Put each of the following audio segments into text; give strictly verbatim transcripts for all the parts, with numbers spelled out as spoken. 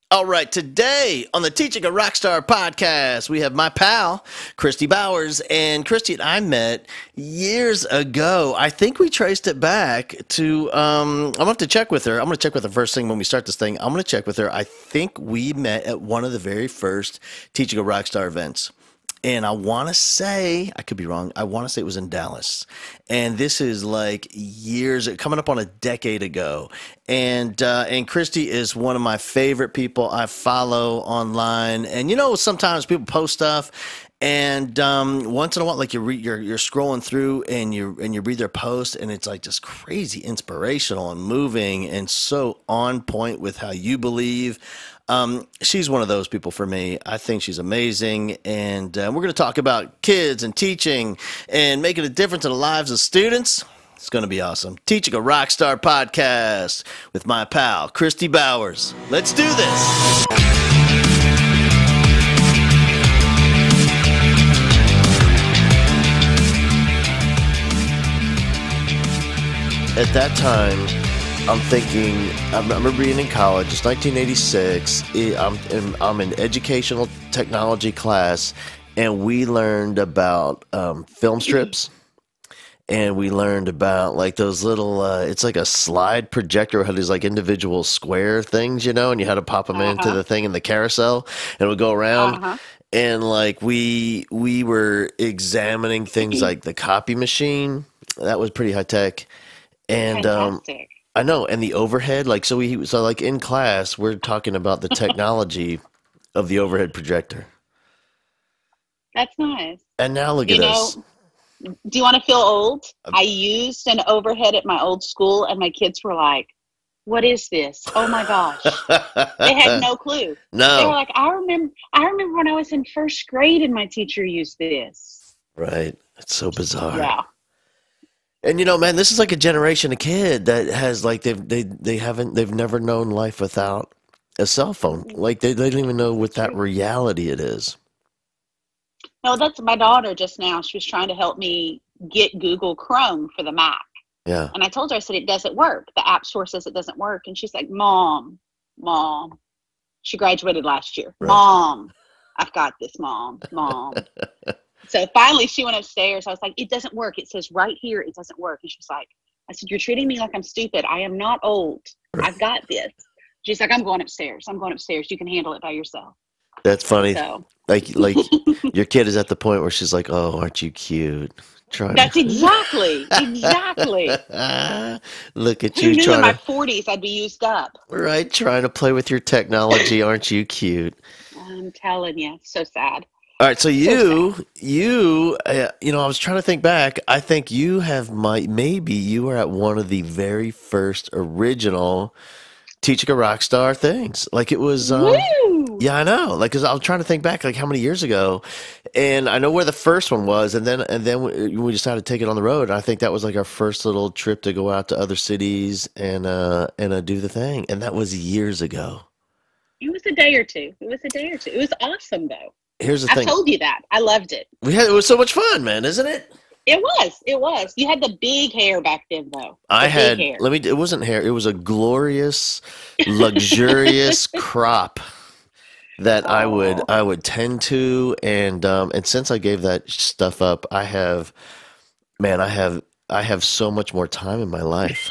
All right, today on the Teaching a Rockstar podcast, we have my pal, Christy Bowers. And Christy and I met years ago. I think we traced it back to, um, I'm going to have to check with her. I'm going to check with her first thing when we start this thing. I'm going to check with her. I think we met at one of the very first Teaching a Rockstar events. And I want to say, I could be wrong, I want to say it was in Dallas. And this is like years, coming up on a decade ago. And uh, and Christy is one of my favorite people I follow online. And you know, sometimes people post stuff, and um, once in a while, like you re you're you're scrolling through and you and you read their post, and it's like just crazy inspirational and moving and so on point with how you believe. Um, she's one of those people for me. I think she's amazing, and uh, we're going to talk about kids and teaching and making a difference in the lives of students. It's going to be awesome. Teaching a Rockstar podcast with my pal, Christy Bowers. Let's do this. At that time, I'm thinking, I remember being in college, it's nineteen eighty-six, I'm in, I'm in educational technology class, and we learned about um, film strips, and we learned about like those little, uh, it's like a slide projector, had these like individual square things, you know, and you had to pop them uh-huh. into the thing in the carousel, and it would go around. Uh-huh. And like we, we were examining things like the copy machine. That was pretty high tech. And Fantastic. um I know, and the overhead, like, so we, so like in class, we're talking about the technology of the overhead projector. That's nice. And now look you at know, us. Do you want to feel old? I used an overhead at my old school, and my kids were like, "What is this? Oh my gosh!" They had no clue. No, they were like, "I remember, I remember when I was in first grade, and my teacher used this." Right? It's so bizarre. Yeah. And you know, man, this is like a generation of kid that has like they've they they haven't they've never known life without a cell phone. Like they they don't even know what that reality it is. No, that's my daughter just now. She was trying to help me get Google Chrome for the Mac. Yeah. And I told her, I said, it doesn't work. The App Store says it doesn't work. And she's like, Mom, Mom. She graduated last year. Right. Mom, I've got this, Mom, Mom. So finally she went upstairs. I was like, it doesn't work. It says right here, it doesn't work. And she was like, I said, you're treating me like I'm stupid. I am not old. I've got this. She's like, I'm going upstairs. I'm going upstairs. You can handle it by yourself. That's funny. So. Like, like your kid is at the point where she's like, oh, aren't you cute? Trying That's to... exactly, exactly. Look at Who you knew trying in my to... forties I'd be used up. Right, trying to play with your technology. Aren't you cute? I'm telling you, so sad. All right, so you, so you, uh, you know, I was trying to think back. I think you have my, maybe you were at one of the very first original Teaching a Rockstar things. Like it was, um, yeah, I know. Like, cause I was trying to think back, like how many years ago, and I know where the first one was, and then and then we, we decided to take it on the road. And I think that was like our first little trip to go out to other cities and uh and uh, do the thing, and that was years ago. It was a day or two. It was a day or two. It was awesome though. Here's the I thing. I told you that. I loved it. We had it was so much fun, man, isn't it? It was. It was. You had the big hair back then, though. The I had. hair. Let me. It wasn't hair. It was a glorious, luxurious crop that oh. I would I would tend to, and um and since I gave that stuff up, I have, man, I have I have so much more time in my life.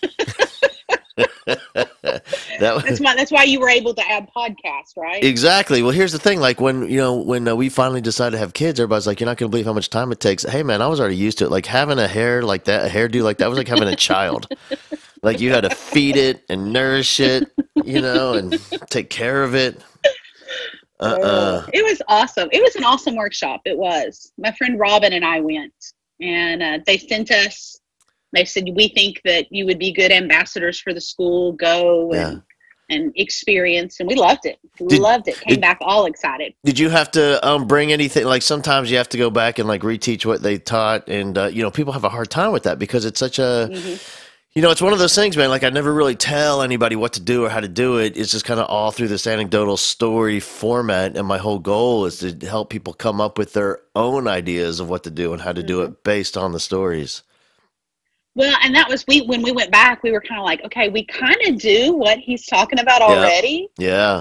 that was, that's, my, that's why you were able to add podcasts, right? Exactly. Well, here's the thing. Like when, you know, when uh, we finally decided to have kids, everybody's like, you're not going to believe how much time it takes. Hey, man, I was already used to it. Like having a hair like that, a hairdo like that was like having a child. Like you had to feed it and nourish it, you know, and take care of it. Uh-uh. It was awesome. It was an awesome workshop. It was. My friend Robin and I went, and uh, they sent us. They said, we think that you would be good ambassadors for the school. Go and, yeah. and experience. And we loved it. We did, loved it. Came did, back all excited. Did you have to um, bring anything? Like sometimes you have to go back and like reteach what they taught. And, uh, you know, people have a hard time with that because it's such a, mm-hmm. you know, it's one of those things, man. Like I never really tell anybody what to do or how to do it. It's just kind of all through this anecdotal story format. And my whole goal is to help people come up with their own ideas of what to do and how to mm-hmm. do it based on the stories. Well, and that was we when we went back, we were kind of like, okay, we kind of do what he's talking about Yep. already. Yeah.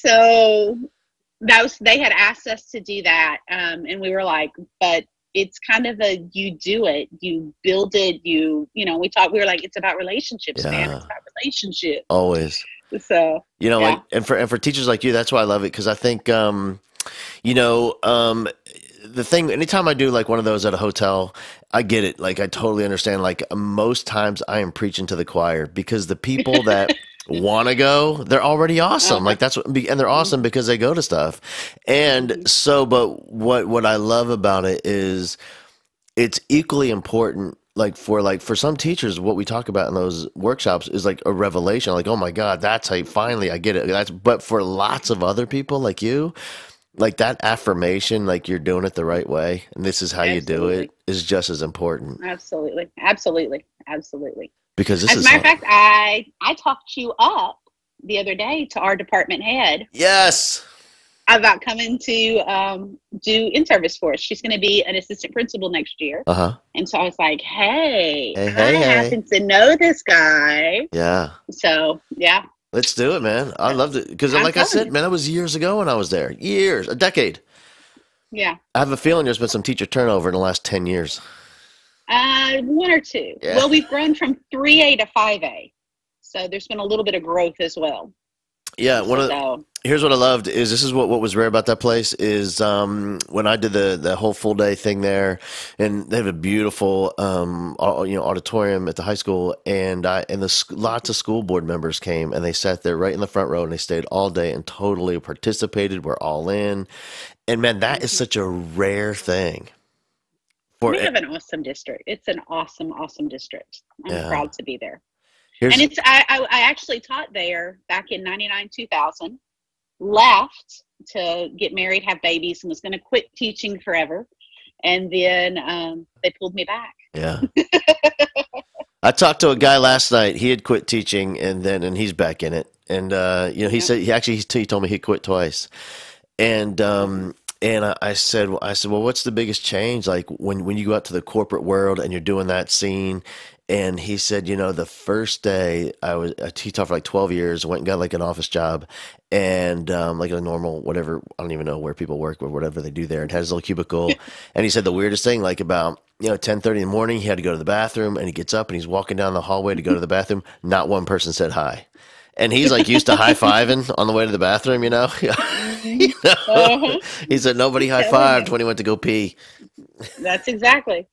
So that was they had asked us to do that, um, and we were like, but it's kind of a you do it, you build it, you you know. We thought we were like, it's about relationships, man. Yeah. It's about relationships. Always. So You know, yeah. like, and for and for teachers like you, that's why I love it, because I think, um, you know, um, the thing. Anytime I do like one of those at a hotel, I get it. Like I totally understand. Like most times, I am preaching to the choir, because the people that want to go, they're already awesome. Like that's what, and they're awesome because they go to stuff. And so, but what what I love about it is it's equally important, like for like for some teachers, what we talk about in those workshops is like a revelation, like, oh my God, that's how finally I get it. That's but for lots of other people like you, like that affirmation, like you're doing it the right way and this is how you do Absolutely. it, is just as important, Absolutely, absolutely, absolutely. because this As a is matter of how- fact, I I talked you up the other day to our department head yes. about coming to um, do in-service for us. She's going to be an assistant principal next year. Uh-huh. And so I was like, hey, Hey, I hey, hey. happen to know this guy. Yeah. So, yeah. Let's do it, man. I loved it. Because I'm like I telling said, you. man, that was years ago when I was there. Years, a decade. Yeah. I have a feeling there's been some teacher turnover in the last ten years. Uh, one or two. Yeah. Well, we've grown from three A to five A. So there's been a little bit of growth as well. Yeah, one of the, So, here's what I loved is this is what, what was rare about that place is um, when I did the the whole full day thing there, and they have a beautiful um, au- you know auditorium at the high school, and I and the sc- lots of school board members came and they sat there right in the front row and they stayed all day and totally participated. We're all in, and man, that is such a rare thing. For we have an awesome district. It's an awesome, awesome district. I'm Yeah. proud to be there. here's And it's I, I I actually taught there back in ninety-nine, two thousand, left to get married, have babies, and was going to quit teaching forever. And then um, they pulled me back. yeah. I talked to a guy last night. He had quit teaching, and then and he's back in it. And uh, you know, he Yeah. said he actually he, he told me he quit twice. And um, and I, I said I said, well, what's the biggest change? Like when when you go out to the corporate world and you're doing that scene. And he said, you know, the first day I was, I he taught for like twelve years, went and got like an office job and um, like a normal, whatever, I don't even know where people work or whatever they do there, and had his little cubicle. And he said the weirdest thing, like about, you know, ten thirty in the morning, he had to go to the bathroom and he gets up and he's walking down the hallway to go to the bathroom. Not one person said hi. And he's like used to high fiving on the way to the bathroom, you know? You know? Uh-huh. He said nobody high Telling fived you. when he went to go pee. That's exactly.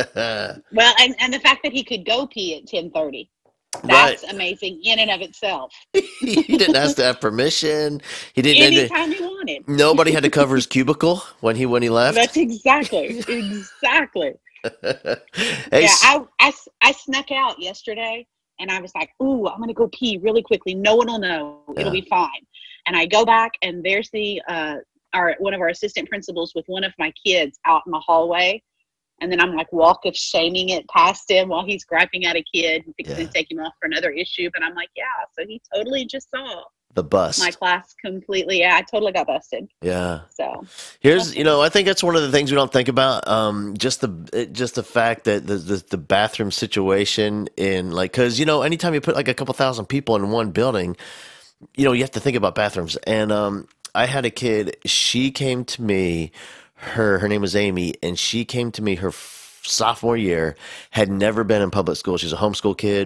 Well, and, and the fact that he could go pee at ten thirty. Right. That's amazing in and of itself. He didn't ask to have permission. He didn't. Anytime he wanted. Nobody had to cover his cubicle when he when he left. That's exactly, exactly. Hey, Yeah, s- I, I, s- I snuck out yesterday and I was like, ooh, I'm going to go pee really quickly. No one will know. It'll Yeah. be fine. And I go back and there's the, uh, our, one of our assistant principals with one of my kids out in the hallway. And then I'm like walk of shaming it past him while he's griping at a kid and fixing Yeah. to take him off for another issue. But I'm like, yeah, so he totally just saw the bus. my class completely. Yeah, I totally got busted. Yeah. So Here's, you know, I think that's one of the things we don't think about. Um, just the, it- just the fact that the, the, the bathroom situation in like, cause you know, anytime you put like a couple thousand people in one building, you know, you have to think about bathrooms. And, um, I had a kid, she came to me, her, her name was Amy, and she came to me her f- sophomore year, had never been in public school. She's a homeschool kid.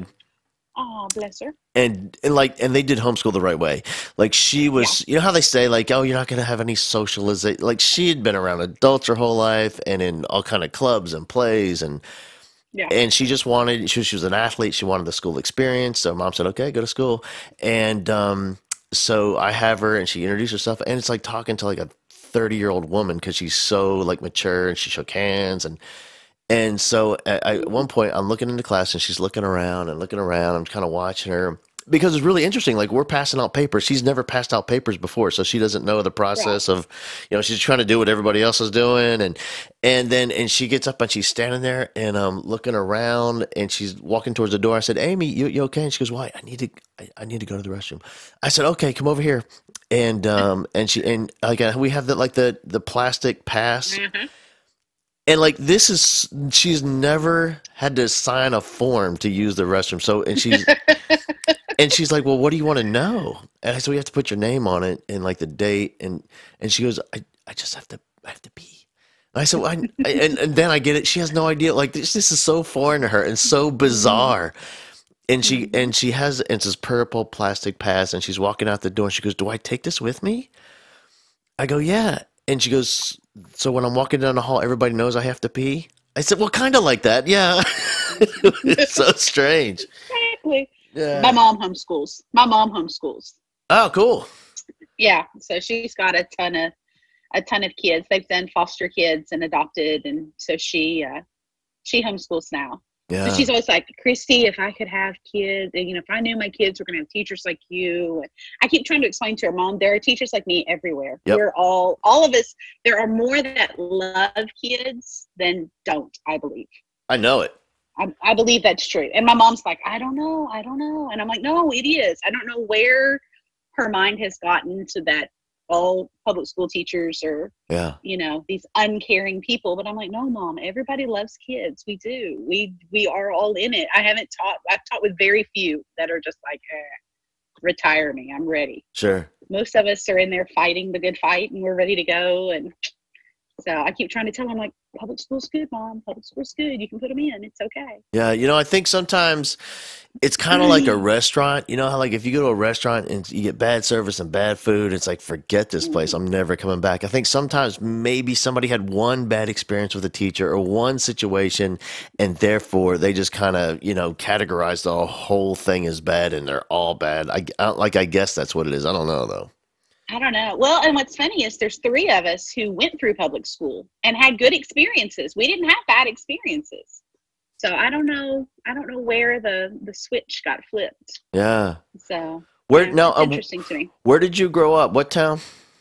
oh, bless her. And and like and they did homeschool the right way. Like she was, you know how they say like, oh, you're not gonna have any socialization. Like she had been around adults her whole life and in all kind of clubs and plays and Yeah. and she just wanted. She was, she was an athlete. She wanted the school experience. So mom said, okay, go to school. And um, so I have her and she introduced herself and it's like talking to like a thirty year old woman because she's so like mature and she shook hands and. And so at, at one point, I'm looking into class and she's looking around and looking around. I'm kind of watching her because it's really interesting. Like we're passing out papers. She's never passed out papers before, so she doesn't know the process of, you know, she's trying to do what everybody else is doing. And and then and she gets up and she's standing there and um looking around and she's walking towards the door. I said, Amy, you, you okay? And she goes, why? I need to I, I need to go to the restroom. I said, okay, come over here. And um and she and like uh, we have the like the the plastic pass. Mhm. And like this is she's never had to sign a form to use the restroom. So and she's and she's like, "Well, what do you want to know?" And I said, "We have to put your name on it and like the date." And and she goes, "I I just have to I have to pee." And I said, well, I, I- and and then I get it. She has no idea. Like this this is so foreign to her and so bizarre. And she and she has it's this purple plastic pass, and she's walking out the door, and she goes, "Do I take this with me?" I go, "Yeah." And she goes, "So when I'm walking down the hall, everybody knows I have to pee?" I said, "Well, kind of like that, yeah." It's so strange. Exactly. Yeah. My mom homeschools. My mom homeschools. Oh, cool. Yeah, so she's got a ton of a ton of kids. They've done foster kids and adopted, and so she uh, she homeschools now. Yeah. But she's always like, Christy, if I could have kids, you know, if I knew my kids were going to have teachers like you. And I keep trying to explain to her, Mom, there are teachers like me everywhere. Yep. We're all, all of us, there are more that love kids than don't, I believe. I know it. I, I believe that's true. And my mom's like, I don't know. I don't know. And I'm like, no, it is. I don't know where her mind has gotten to that all public school teachers are, Yeah. you know, these uncaring people. But I'm like, no, Mom, everybody loves kids. We do. We we are all in it. I haven't taught, I've taught with very few that are just like, eh, retire me. I'm ready. Sure. Most of us are in there fighting the good fight and we're ready to go. And so I keep trying to tell them, like, public school's good, Mom. Public school's good. You can put them in. It's okay. Yeah, you know, I think sometimes it's kind of like a restaurant. You know how like if you go to a restaurant and you get bad service and bad food, it's like, forget this place. I'm never coming back. I think sometimes maybe somebody had one bad experience with a teacher or one situation, and therefore they just kind of, you know, categorize the whole thing as bad, and they're all bad. I, I like I guess that's what it is. I don't know though. I don't know. Well, and what's funny is there's three of us who went through public school and had good experiences. We didn't have bad experiences. So I don't know. I don't know where the, the switch got flipped. Yeah. So Where yeah, now? it's Um, interesting to me. where did you grow up? What town?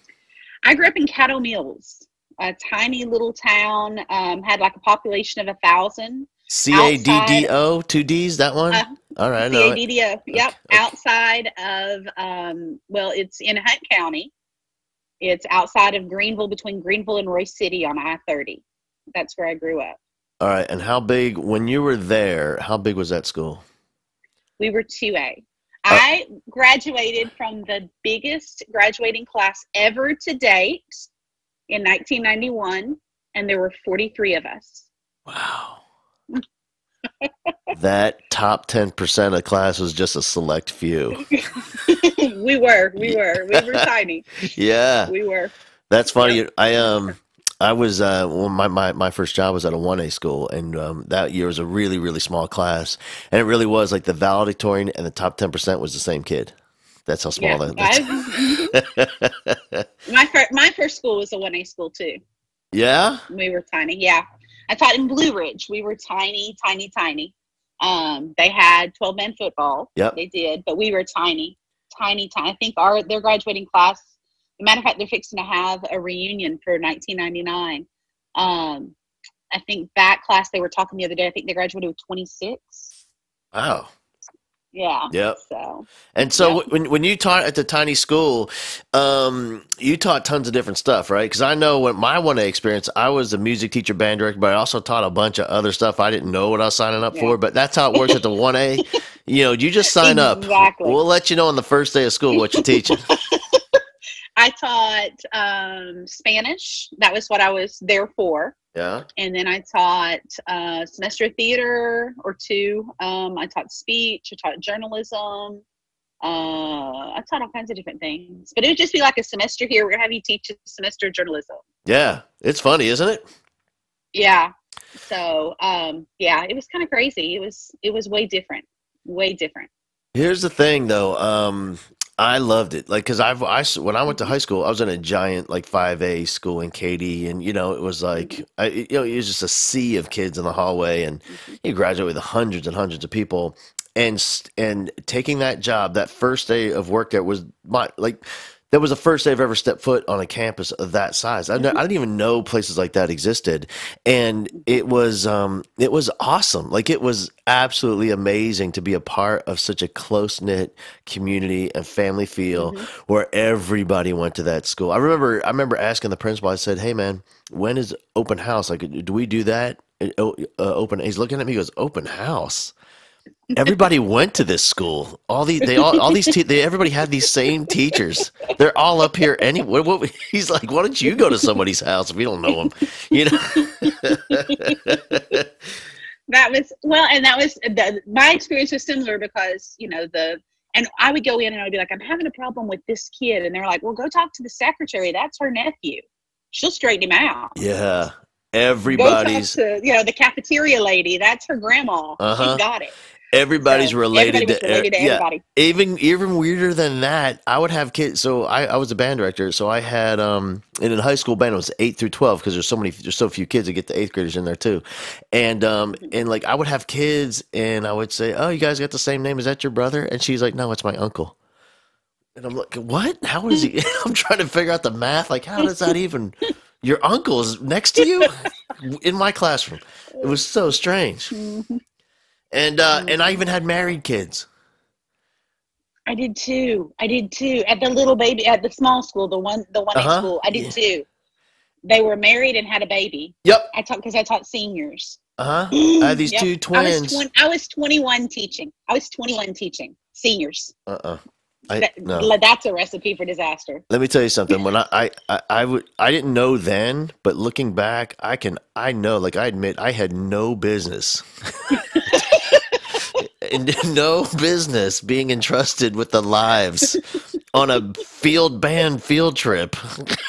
I grew up in Caddo Mills, a tiny little town, um, had like a population of a thousand. C A D D O, two D's. That one. Uh, All right, I know it. C A D D O. Yep. Okay. Outside of, um, well, it's in Hunt County. It's outside of Greenville, between Greenville and Royce City on I thirty. That's where I grew up. All right, and how big when you were there? How big was that school? We were two A. I graduated from the biggest graduating class ever to date in nineteen ninety-one, and there were forty-three of us. Wow. That top ten percent of class was just a select few. we were, we were, we were tiny. Yeah. We were. That's funny. I um I was uh well, my, my my first job was at a one A school, and um that year was a really really small class, and it really was like the valedictorian and the top ten percent was the same kid. That's how small Yeah, that. I, my first my first school was a one A school too. Yeah. We were tiny. Yeah, I taught in Blue Ridge. We were tiny, tiny, tiny. Um, they had twelve man football. Yep. They did, but we were tiny, tiny, tiny. I think our their graduating class. As a matter of fact, they're fixing to have a reunion for nineteen ninety-nine. Um, I think that class they were talking the other day. I think they graduated with twenty-six. Wow. Yeah. Yep. So. And so Yep. when when you taught at the tiny school, um, you taught tons of different stuff, right? Because I know when my one A experience, I was a music teacher, band director, but I also taught a bunch of other stuff I didn't know what I was signing up Yeah. for. But that's how it works at the one A. You know, you just sign up. Exactly. We'll let you know on the first day of school what you're teaching. I taught um, Spanish. That was what I was there for. Yeah. And then I taught uh, semester of theater or two. Um, I taught speech. I taught journalism. Uh, I taught all kinds of different things. But it would just be like a semester here. We're going to have you teach a semester of journalism. Yeah. It's funny, isn't it? Yeah. So, um, yeah, it was kind of crazy. It was, it was way different. Way different. Here's the thing, though. Um, I loved it. Like, cause I've, I, when I went to high school, I was in a giant, like five A school in Katy. And, you know, it was like, I, you know, it was just a sea of kids in the hallway, and you graduate with hundreds and hundreds of people. And, s- and taking that job, that first day of work there was my, like, That was the first day I've ever stepped foot on a campus of that size. I, Mhm. I didn't even know places like that existed, and it was um, it was awesome. Like it was absolutely amazing to be a part of such a close knit community and family feel Mhm. where everybody went to that school. I remember I remember asking the principal. I said, "Hey man, when is open house? Like, do we do that?" Uh, oh, uh, open. He's looking at me. He goes, "Open house." Everybody went to this school. All these, they all, all these, te- they, everybody had these same teachers. They're all up here anyway. What, what, he's like, why don't you go to somebody's house if you don't know them? You know? That was well, and that was the, my experience was similar because you know the and I would go in and I'd be like, I'm having a problem with this kid, and they're like, well, go talk to the secretary. That's her nephew. She'll straighten him out. Yeah, Go talk everybody's. to you know the cafeteria lady. That's her grandma. Uh She's huh. got it. Everybody's So everybody related was to e- related to yeah. everybody. Even even weirder than that, I would have kids. So I, I was a band director, so I had um and in high school band it was eight through twelve because there's so many there's so few kids that get the eighth graders in there too, and um and like I would have kids and I would say, oh, you guys got the same name? Is that your brother? And she's like, no, it's my uncle. And I'm like, what? How is he? I'm trying to figure out the math. Like, how does that even? Your uncle is next to you in my classroom. It was so strange. Mhm. And uh, and I Mhm. even had married kids. I did too. I did too. At the little baby, at the small school, the one, the one Uh A huh. school, I did Yeah. too. They were married and had a baby. Yep. I taught because I taught seniors. Uh huh. I had these Yep. two I was twins. twenty. I was twenty-one teaching. I was twenty-one teaching seniors. Uh uh I That, no. that's a recipe for disaster. Let me tell you something. When I, I, I, I would I didn't know then, but looking back, I can I know, like I admit I had no business. And no business being entrusted with the lives on a field band field trip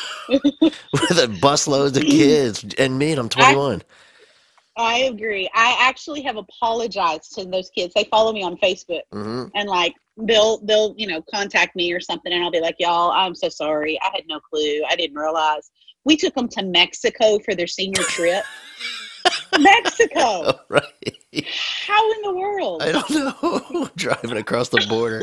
with a busloads of kids and me and I'm I twenty-one. I agree. I actually have apologized to those kids. They follow me on Facebook, Hmm. and like they'll they'll you know contact me or something, and I'll be like, y'all, I'm so sorry. I had no clue. I didn't realize. We took them to Mexico for their senior trip. Mexico. Right. How in the world? I don't know. Driving across the border.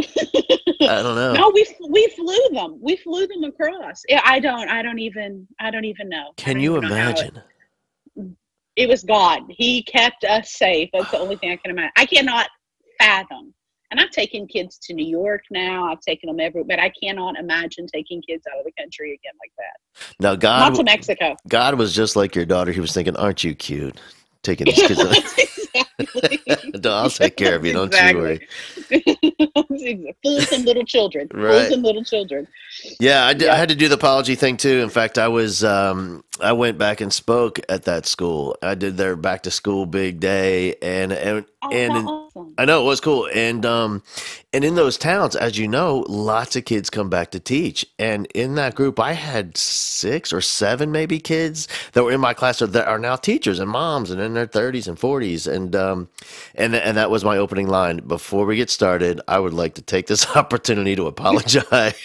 I don't know. No, we we flew them. We flew them across. Yeah, I don't. I don't even. I don't even know. I Can don't you even know how it, imagine? it was God. He kept us safe. That's the only thing I can imagine. I cannot fathom. And I've taken kids to New York now. I've taken them everywhere, but I cannot imagine taking kids out of the country again like that. Now God, Not to w- Mexico. God was just like your daughter. He was thinking, "Aren't you cute? Taking these kids." Exactly. No, I'll take care of you. Don't you worry. Exactly. Fools and little children. Fools Right. and little children. Yeah, I, did, I Yep. had to do the apology thing too. In fact, I was um, I went back and spoke at that school. I did their back to school big day, and and Oh, and how in, awesome. I know it was cool. And um, and in those towns, as you know, lots of kids come back to teach. And in that group, I had six or seven maybe kids that were in my class that are now teachers and moms and in their thirties and forties. And um, and and that was my opening line. Before we get started, I would like to take this opportunity to apologize.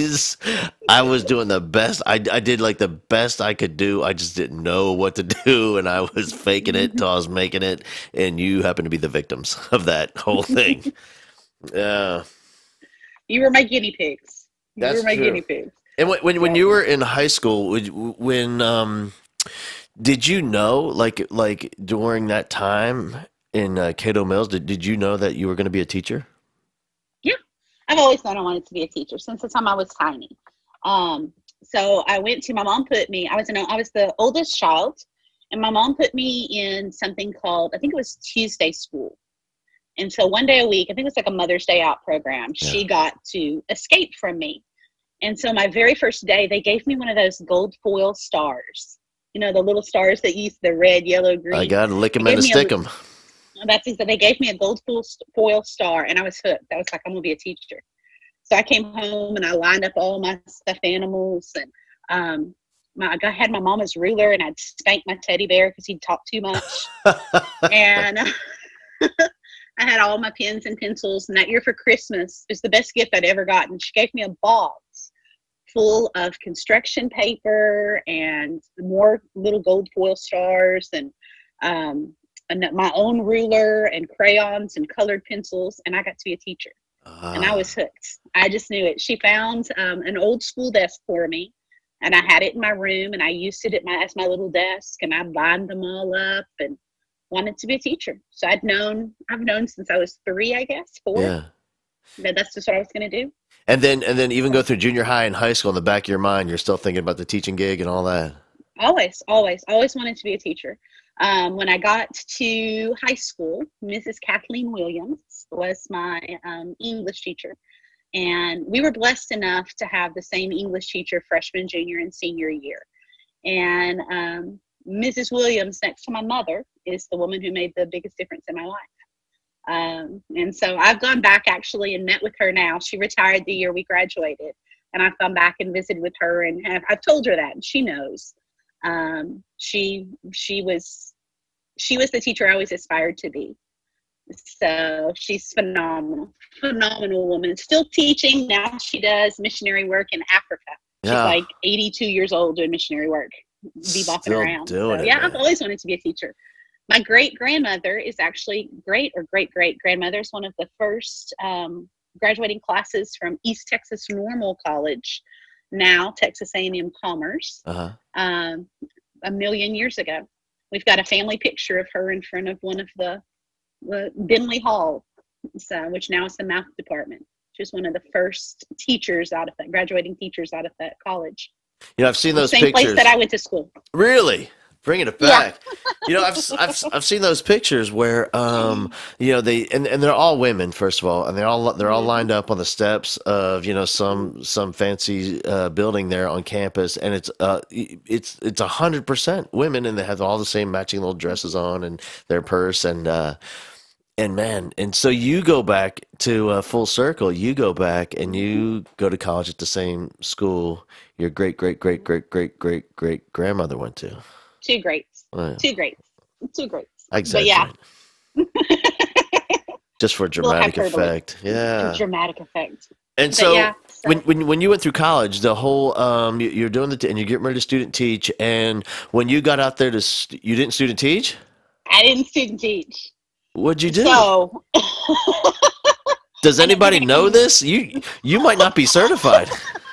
I was doing the best. I, I did like the best I could do. I just didn't know what to do, and I was faking it till I was making it. And you happen to be the victims of that whole thing. Yeah, You were my guinea pigs. You that's were my true. guinea pigs. And when when, when Yep. you were in high school, would you- when um, did you know like like during that time in uh, Cato Mills, did did you know that you were going to be a teacher? Yeah. I've always known I wanted to be a teacher since the time I was tiny. Um, so I went to my mom put me, I was in a, I was the oldest child, and my mom put me in something called, I think it was Tuesday school. And so one day a week, I think it was like a Mother's Day Out program, Yeah. she got to escape from me. And so my very first day, they gave me one of those gold foil stars. You know, the little stars that use the red, yellow, I green. got to lick They 'em and gave to me stick a, 'em. that's exa- they gave me a gold foil, foil star, and I was hooked. I was like, I'm gonna be a teacher. So I came home and I lined up all my stuffed animals, and um, my, I had my mama's ruler, and I'd spank my teddy bear because he'd talk too much. And I had all my pens and pencils. And that year for Christmas, it was the best gift I'd ever gotten. She gave me a box full of construction paper and more little gold foil stars, and um, and my own ruler and crayons and colored pencils, and I got to be a teacher. and I Ah, was hooked. I just knew it. She found um, an old school desk for me, and I had it in my room, and I used it at my, as my little desk, and I lined them all up and wanted to be a teacher. So I'd known, I've known since I was three, I guess, four, yeah. that that's just what I was going to do. And then and then even So go through junior high and high school in the back of your mind, you're still thinking about the teaching gig and all that. always, always, always wanted to be a teacher. Um, when I got to high school, Missus Kathleen Williams was my um, English teacher. And we were blessed enough to have the same English teacher freshman, junior, and senior year. And um, Missus Williams, next to my mother, is the woman who made the biggest difference in my life. Um, and so I've gone back actually and met with her now. She retired the year we graduated. And I've gone back and visited with her, and have, I've told her that, and she knows. Um, she she was she was the teacher I always aspired to be. So she's phenomenal, phenomenal woman. Still teaching now. She does missionary work in Africa. She's Yeah. like eighty-two years old doing missionary work, bebopping Still around. doing So it, yeah, man. I've always wanted to be a teacher. My great grandmother is actually great or great great grandmother is one of the first um, graduating classes from East Texas Normal College, now Texas A and M Commerce, Uh-huh. um, a million years ago. We've got a family picture of her in front of one of the uh, Bentley Hall, so, which now is the math department. She was one of the first teachers out of that, graduating teachers out of that college. You know, I've seen The those same pictures. place that I went to school. Really? Bringing it Yeah. back. You know, I've, I've, I've seen those pictures where, um, you know, they, and, and they're all women, first of all, and they're all, they're all Mhm. lined up on the steps of, you know, some, some fancy, uh, building there on campus. And it's, uh, it's, it's a hundred percent women, and they have all the same matching little dresses on and their purse. And, uh, and man, and so you go back to uh, full circle. You go back and you go to college at the same school your great, great, great, great, great, great, great grandmother went to. Two greats. Oh, yeah. Two greats. Two greats. I But yeah, exaggerate. Just for little dramatic hyperbole. effect. Yeah. Dramatic effect. And But so yeah, so when, when when you went through college, the whole um you, you're doing the t- and you're getting ready to student teach, and when you got out there to st- you didn't student teach? I didn't student teach. What'd you do? So Does I know anybody you're know gonna this? You you might not be certified.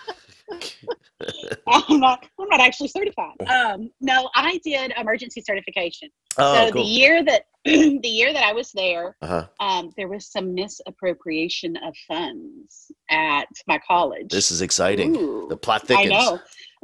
I'm not I'm not actually certified. Um no, I did emergency certification. Oh, So the cool. year that the year that I was there, Uh-huh. um, there was some misappropriation of funds at my college. This is exciting. The Ooh, plot I thickens. know.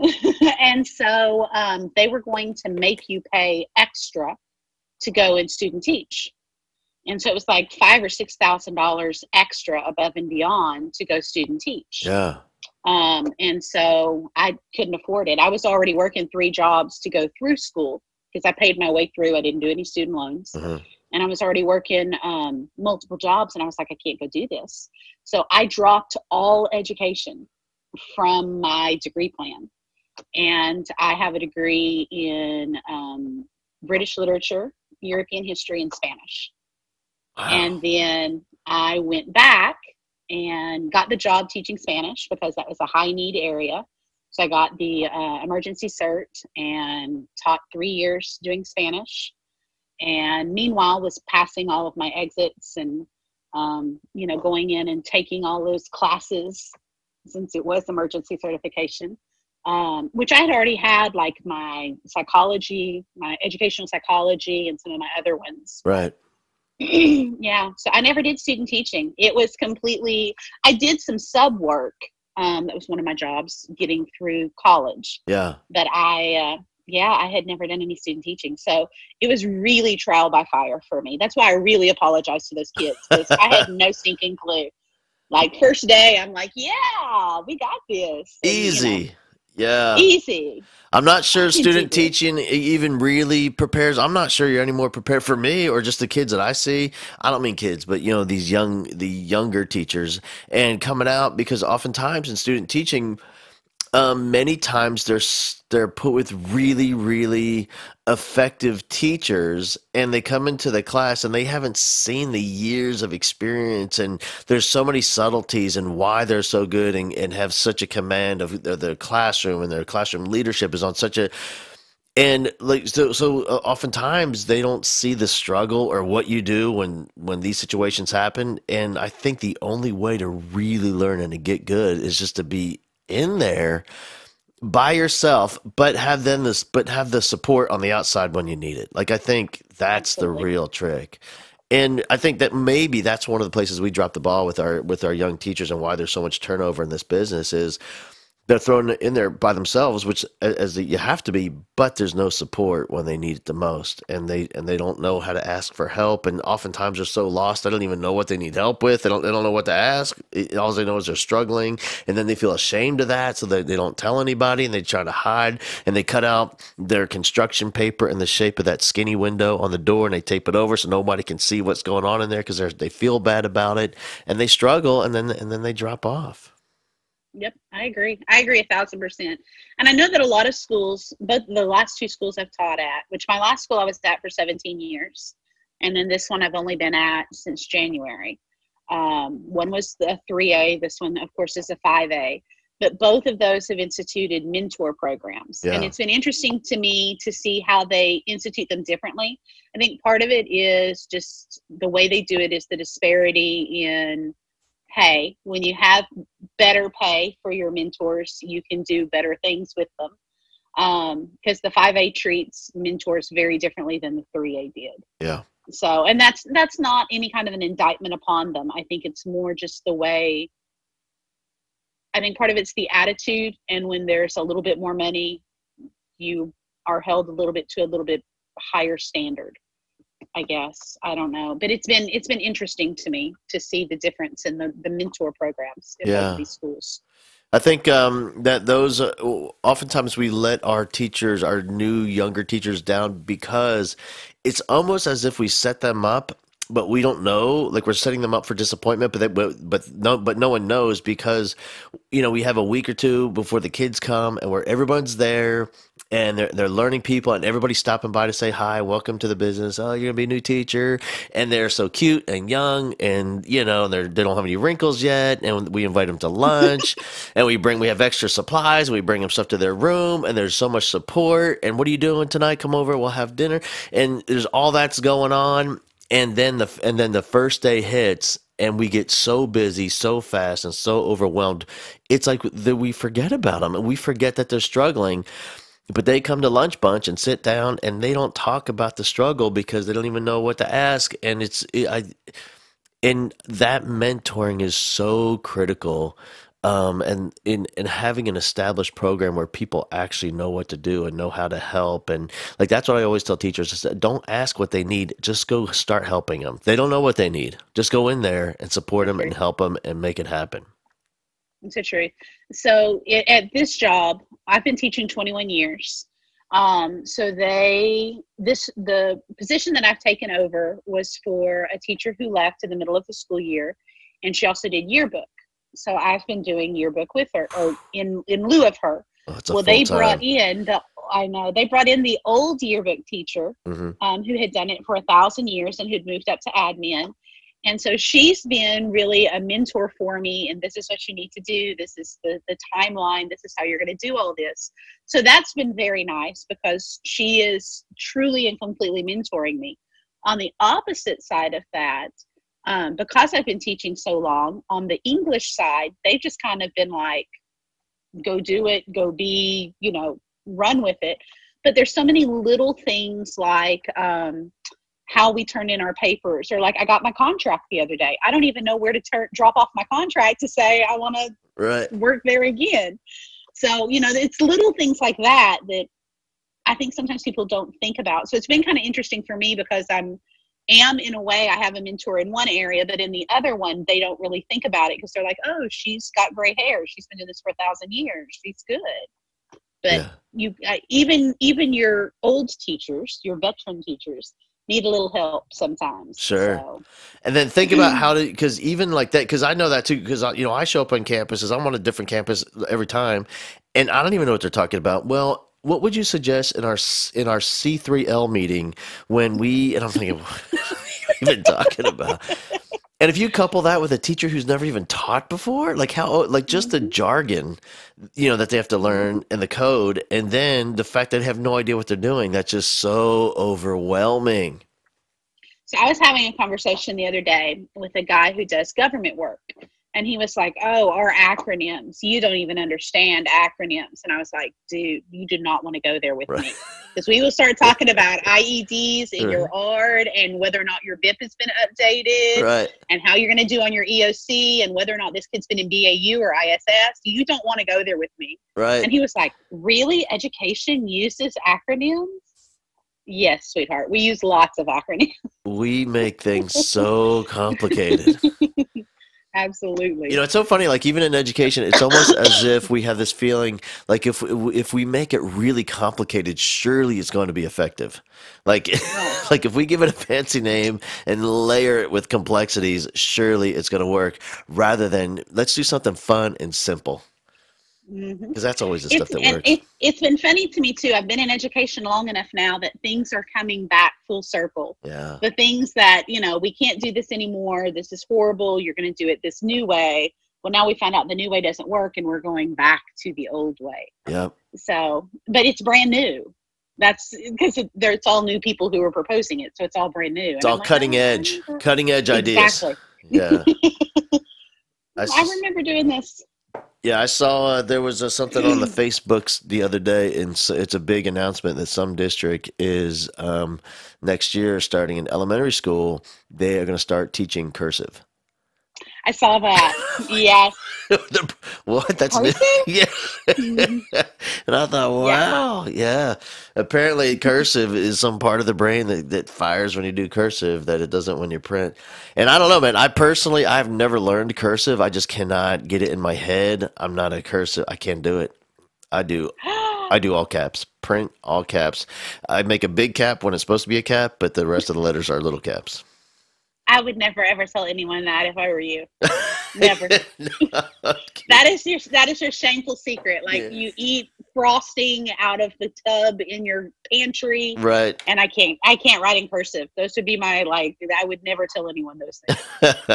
And so um, they were going to make you pay extra to go and student teach. And so it was like five or six thousand dollars extra above and beyond to go student teach. Yeah. Um, and so I couldn't afford it. I was already working three jobs to go through school because I paid my way through. I didn't do any student loans. Uh-huh. And I was already working um, multiple jobs, and I was like, I can't go do this. So I dropped all education from my degree plan. And I have a degree in um, British literature, European history, and Spanish. Wow. And then I went back and got the job teaching Spanish because that was a high need area. So I got the uh, emergency cert and taught three years doing Spanish. And meanwhile was passing all of my exits and, um, you know, going in and taking all those classes since it was emergency certification, um, which I had already had, like my psychology, my educational psychology, and some of my other ones. Right. Yeah, so I never did student teaching. It was completely, I did some sub work. Um, that was one of my jobs getting through college. Yeah. But I, uh, yeah, I had never done any student teaching. So it was really trial by fire for me. That's why I really apologize to those kids because I had no stinking clue. Like first day, I'm like, yeah, we got this. And, Easy. You know, Yeah. easy. I'm not sure I can student do this. teaching e- even really prepares. I'm not sure you're any more prepared for me or just the kids that I see. I don't mean kids, but you know, these young, the younger teachers and coming out because oftentimes in student teaching, um, many times they're s- they're put with really, really effective teachers, and they come into the class and they haven't seen the years of experience, and there's so many subtleties and why they're so good and, and have such a command of the, the classroom, and their classroom leadership is on such a And like so, so uh, oftentimes they don't see the struggle or what you do when when these situations happen. And I think the only way to really learn and to get good is just to be in there by yourself, but have then this, but have the support on the outside when you need it. Like I think that's the Absolutely. real trick. And I think that maybe that's one of the places we drop the ball with our with our young teachers and why there's so much turnover in this business is they're thrown in there by themselves, which as you have to be, but there's no support when they need it the most, and they and they don't know how to ask for help, and oftentimes they're so lost they don't even know what they need help with. They don't they don't know what to ask. It- all they know is they're struggling, and then they feel ashamed of that, so they, they don't tell anybody, and they try to hide, and they cut out their construction paper in the shape of that skinny window on the door, and they tape it over so nobody can see what's going on in there because they they feel bad about it, and they struggle, and then and then they drop off. Yep, I agree. I agree a thousand percent. And I know that a lot of schools, both the last two schools I've taught at, which my last school I was at for seventeen years, and then this one I've only been at since January. Um, one was the three A, this one, of course, is a five A. But both of those have instituted mentor programs. And Yeah. it's been interesting to me to see how they institute them differently. I think part of it is just the way they do it is the disparity in pay. When you have better pay for your mentors, you can do better things with them. Um, because the five A treats mentors very differently than the three A did. Yeah. So, and that's that's not any kind of an indictment upon them. I think it's more just the way. I think part of it's the attitude, and when there's a little bit more money, you are held a little bit to a little bit higher standard, I guess. I don't know, but it's been it's been interesting to me to see the difference in the, the mentor programs in both of Yeah. these schools. I think um, that those uh, oftentimes we let our teachers, our new younger teachers down because it's almost as if we set them up, but we don't know. Like we're setting them up for disappointment, but they, but but no, but no one knows because you know we have a week or two before the kids come, and where everyone's there. And they're they're learning people, and everybody's stopping by to say hi, welcome to the business. Oh, you're gonna be a new teacher, and they're so cute and young, and you know they they don't have any wrinkles yet. And we invite them to lunch, and we bring we have extra supplies. We bring them stuff to their room, and there's so much support. And what are you doing tonight? Come over, we'll have dinner. And there's all that's going on, and then the and then the first day hits. And we get so busy so fast and so overwhelmed. It's like that we forget about them, and we forget that they're struggling. But they come to lunch bunch and sit down, and they don't talk about the struggle because they don't even know what to ask. And it's it, I, and that mentoring is so critical. Um, and in and having an established program where people actually know what to do and know how to help, and like that's what I always tell teachers: is that don't ask what they need, just go start helping them. They don't know what they need, just go in there and support them and help them and make it happen. It's a truth. So it, at this job, I've been teaching twenty-one years. Um, so they, this, the position that I've taken over was for a teacher who left in the middle of the school year, and she also did yearbook. So I've been doing yearbook with her, or in, in lieu of her. Oh, it's a Well, full they time. brought in the, I know, they brought in the old yearbook teacher, Hmm. um, who had done it for a thousand years and who'd moved up to admin. And so she's been really a mentor for me, and this is what you need to do. This is the, the timeline. This is how you're going to do all this. So that's been very nice because she is truly and completely mentoring me. On the opposite side of that, um, because I've been teaching so long, on the English side, they've just kind of been like, go do it, go be, you know, run with it. But there's so many little things like, um, how we turn in our papers, or like I got my contract the other day. I don't even know where to turn drop off my contract to say I want to Right. work there again. So, you know, it's little things like that that I think sometimes people don't think about. So it's been kind of interesting for me because I'm am in a way I have a mentor in one area, but in the other one they don't really think about it because they're like, oh, she's got gray hair, she's been doing this for a thousand years, she's good. But Yeah. you uh, even even your old teachers, your veteran teachers, need a little help sometimes. Sure. So, And then think about how to, because even like that, because I know that too, because you know I show up on campuses. I'm on a different campus every time, and I don't even know what they're talking about. Well, what would you suggest in our s- in our C three L meeting when we? And I'm thinking, what are you even talking about? And if you couple that with a teacher who's never even taught before, like how, like just the Mm-hmm. jargon, you know, that they have to learn and the code, and then the fact that they have no idea what they're doing, that's just so overwhelming. So I was having a conversation the other day with a guy who does government work. And he was like, oh, our acronyms, you don't even understand acronyms. And I was like, dude, you do not want to go there with Right. me. Because we will start talking about I E Ds in Right. your A R D and whether or not your B I P has been updated Right. and how you're going to do on your E O C and whether or not this kid's been in B A U or I S S. You don't want to go there with me. Right. And he was like, really? Education uses acronyms? Yes, sweetheart. We use lots of acronyms. We make things so complicated. Absolutely. You know, it's so funny. Like even in education, it's almost as if we have this feeling like if if we make it really complicated, surely it's going to be effective. Like, Right. like if we give it a fancy name and layer it with complexities, surely it's going to work. Rather than let's do something fun and simple, Mhm. because that's always the stuff It's that and works. it, it's been funny to me too. I've been in education long enough now that things are coming back full circle. Yeah. The things that, you know, we can't do this anymore. This is horrible. You're going to do it this new way. Well, now we find out the new way doesn't work and we're going back to the old way. Yep. So, but it's brand new. That's because it, there, it's all new people who are proposing it. So it's all brand new. It's all cutting edge, cutting edge ideas. Exactly. Yeah. I, I s- remember doing this. yeah, I saw uh, there was uh, something on the Facebooks the other day, and s it's a big announcement that some district is um, next year, starting in elementary school, they are going to start teaching cursive. I saw that. Yes. The- what? That's new. Cursive? Yeah. Mhm. And I thought, wow, yeah. Apparently, cursive is some part of the brain that, that fires when you do cursive that it doesn't when you print. And I don't know, man. I personally, I've never learned cursive. I just cannot get it in my head. I'm not a cursive. I can't do it. I do. I do all caps. Print all caps. I make a big cap when it's supposed to be a cap, but the rest of the letters are little caps. I would never ever tell anyone that if I were you. Never. No, That is your that is your shameful secret. Like Yeah. you eat frosting out of the tub in your pantry, right. and I can't I can't write in cursive. Those would be my like. I would never tell anyone those things.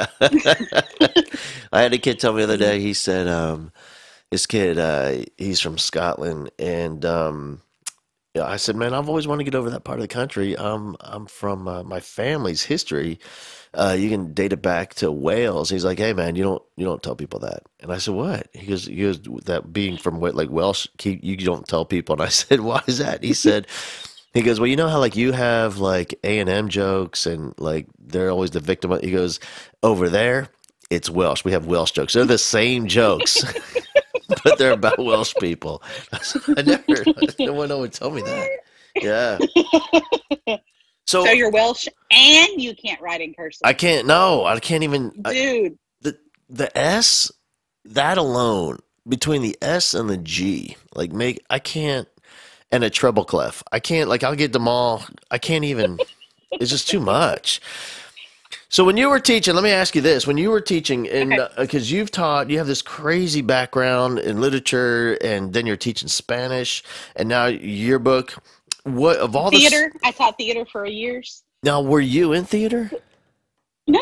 I had a kid tell me the other day, he said, um, this kid, uh, he's from Scotland, and um, yeah, I said, man, I've always wanted to get over that part of the country. Um, I'm from uh, my family's history. Uh, you can date it back to Wales. He's like, hey, man, you don't you don't tell people that. And I said, what? He goes, he goes that being from Wa- like Welsh, he, you don't tell people. And I said, why is that? He said, he goes, well, you know how like you have like A and M jokes and like they're always the victim. of-" He goes, over there, it's Welsh. We have Welsh jokes. They're the same jokes, but they're about Welsh people. I said, I never, no one would tell me that. Yeah. So So you're Welsh and you can't write in cursive, I can't. No, I can't even. I, dude. the the S, that alone between the S and the G, like make I can't, and a treble clef. I can't. Like I'll get them all. I can't even. It's just too much. So when you were teaching, let me ask you this: when you were teaching, and Okay. because you've taught, you have this crazy background in literature, and then you're teaching Spanish, and now your book. What of all the s- Theater. I taught theater for years. now were you in theater? No.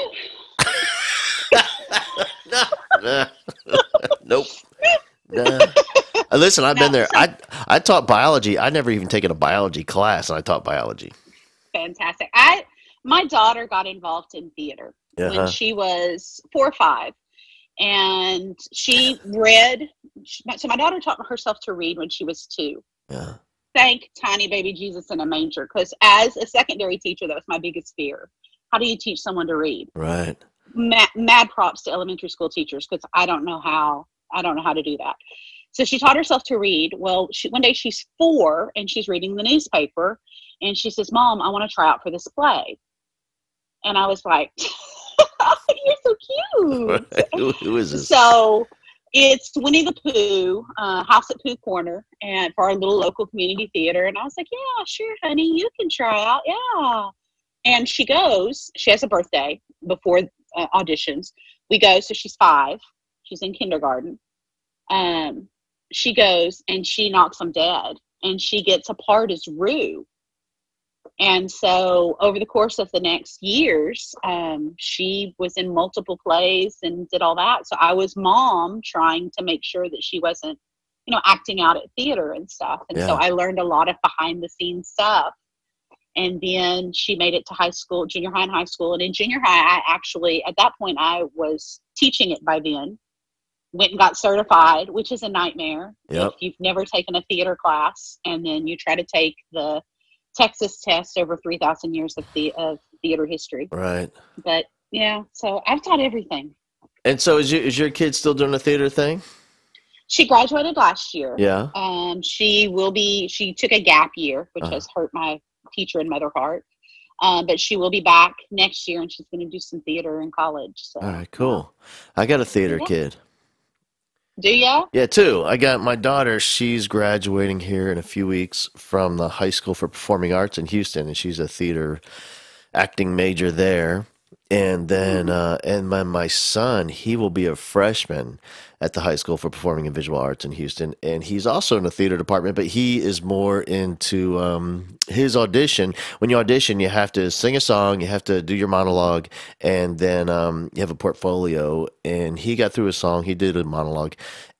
Nah. Nope. Nah. Uh, Listen, I've been No, there. so- I I taught biology. I never even taken a biology class, and I taught biology. Fantastic. I my daughter got involved in theater Uh-huh. when she was four or five, and she read. So my daughter taught herself to read when she was two. Yeah. Thank tiny baby Jesus in a manger, because as a secondary teacher, that was my biggest fear. How do you teach someone to read? Right. Mad, mad props to elementary school teachers, because I don't know how. I don't know how to do that. So she taught herself to read. Well, she, one day she's four and she's reading the newspaper, and she says, "Mom, I want to try out for this play." And I was like, "You're so cute." who, who is this? So it's Winnie the Pooh, uh, House at Pooh Corner, and for our little local community theater. And I was like, "Yeah, sure, honey, you can try out." Yeah. And she goes. She has a birthday before uh, auditions. We go. So she's five. She's in kindergarten. Um, she goes and she knocks them dead, and she gets a part as Rue. And so over the course of the next years, um, she was in multiple plays and did all that. So I was mom trying to make sure that she wasn't, you know, acting out at theater and stuff. And Yeah. so I learned a lot of behind the scenes stuff. And then she made it to high school, junior high and high school. And in junior high, I actually, at that point, I was teaching it by then. Went and got certified, which is a nightmare. Yep. If you've never taken a theater class and then you try to take the Texas test over three thousand years of, the, of theater history. Right. But yeah, so I've taught everything. And so is your, is your kid still doing the theater thing? She graduated last year. Yeah. Um, she will be, she took a gap year, which Uh-huh. has hurt my teacher and mother heart. Um, but she will be back next year and she's going to do some theater in college. So. All right, cool. I got a theater Yeah. kid. Do ya? Yeah, too. I got my daughter. She's graduating here in a few weeks from the High School for Performing Arts in Houston, and she's a theater acting major there. And then, uh, and my my son, he will be a freshman at the High School for Performing and Visual Arts in Houston, and he's also in the theater department, but he is more into um, his audition. When you audition, you have to sing a song, you have to do your monologue, and then um, you have a portfolio. And he got through a song, he did a monologue,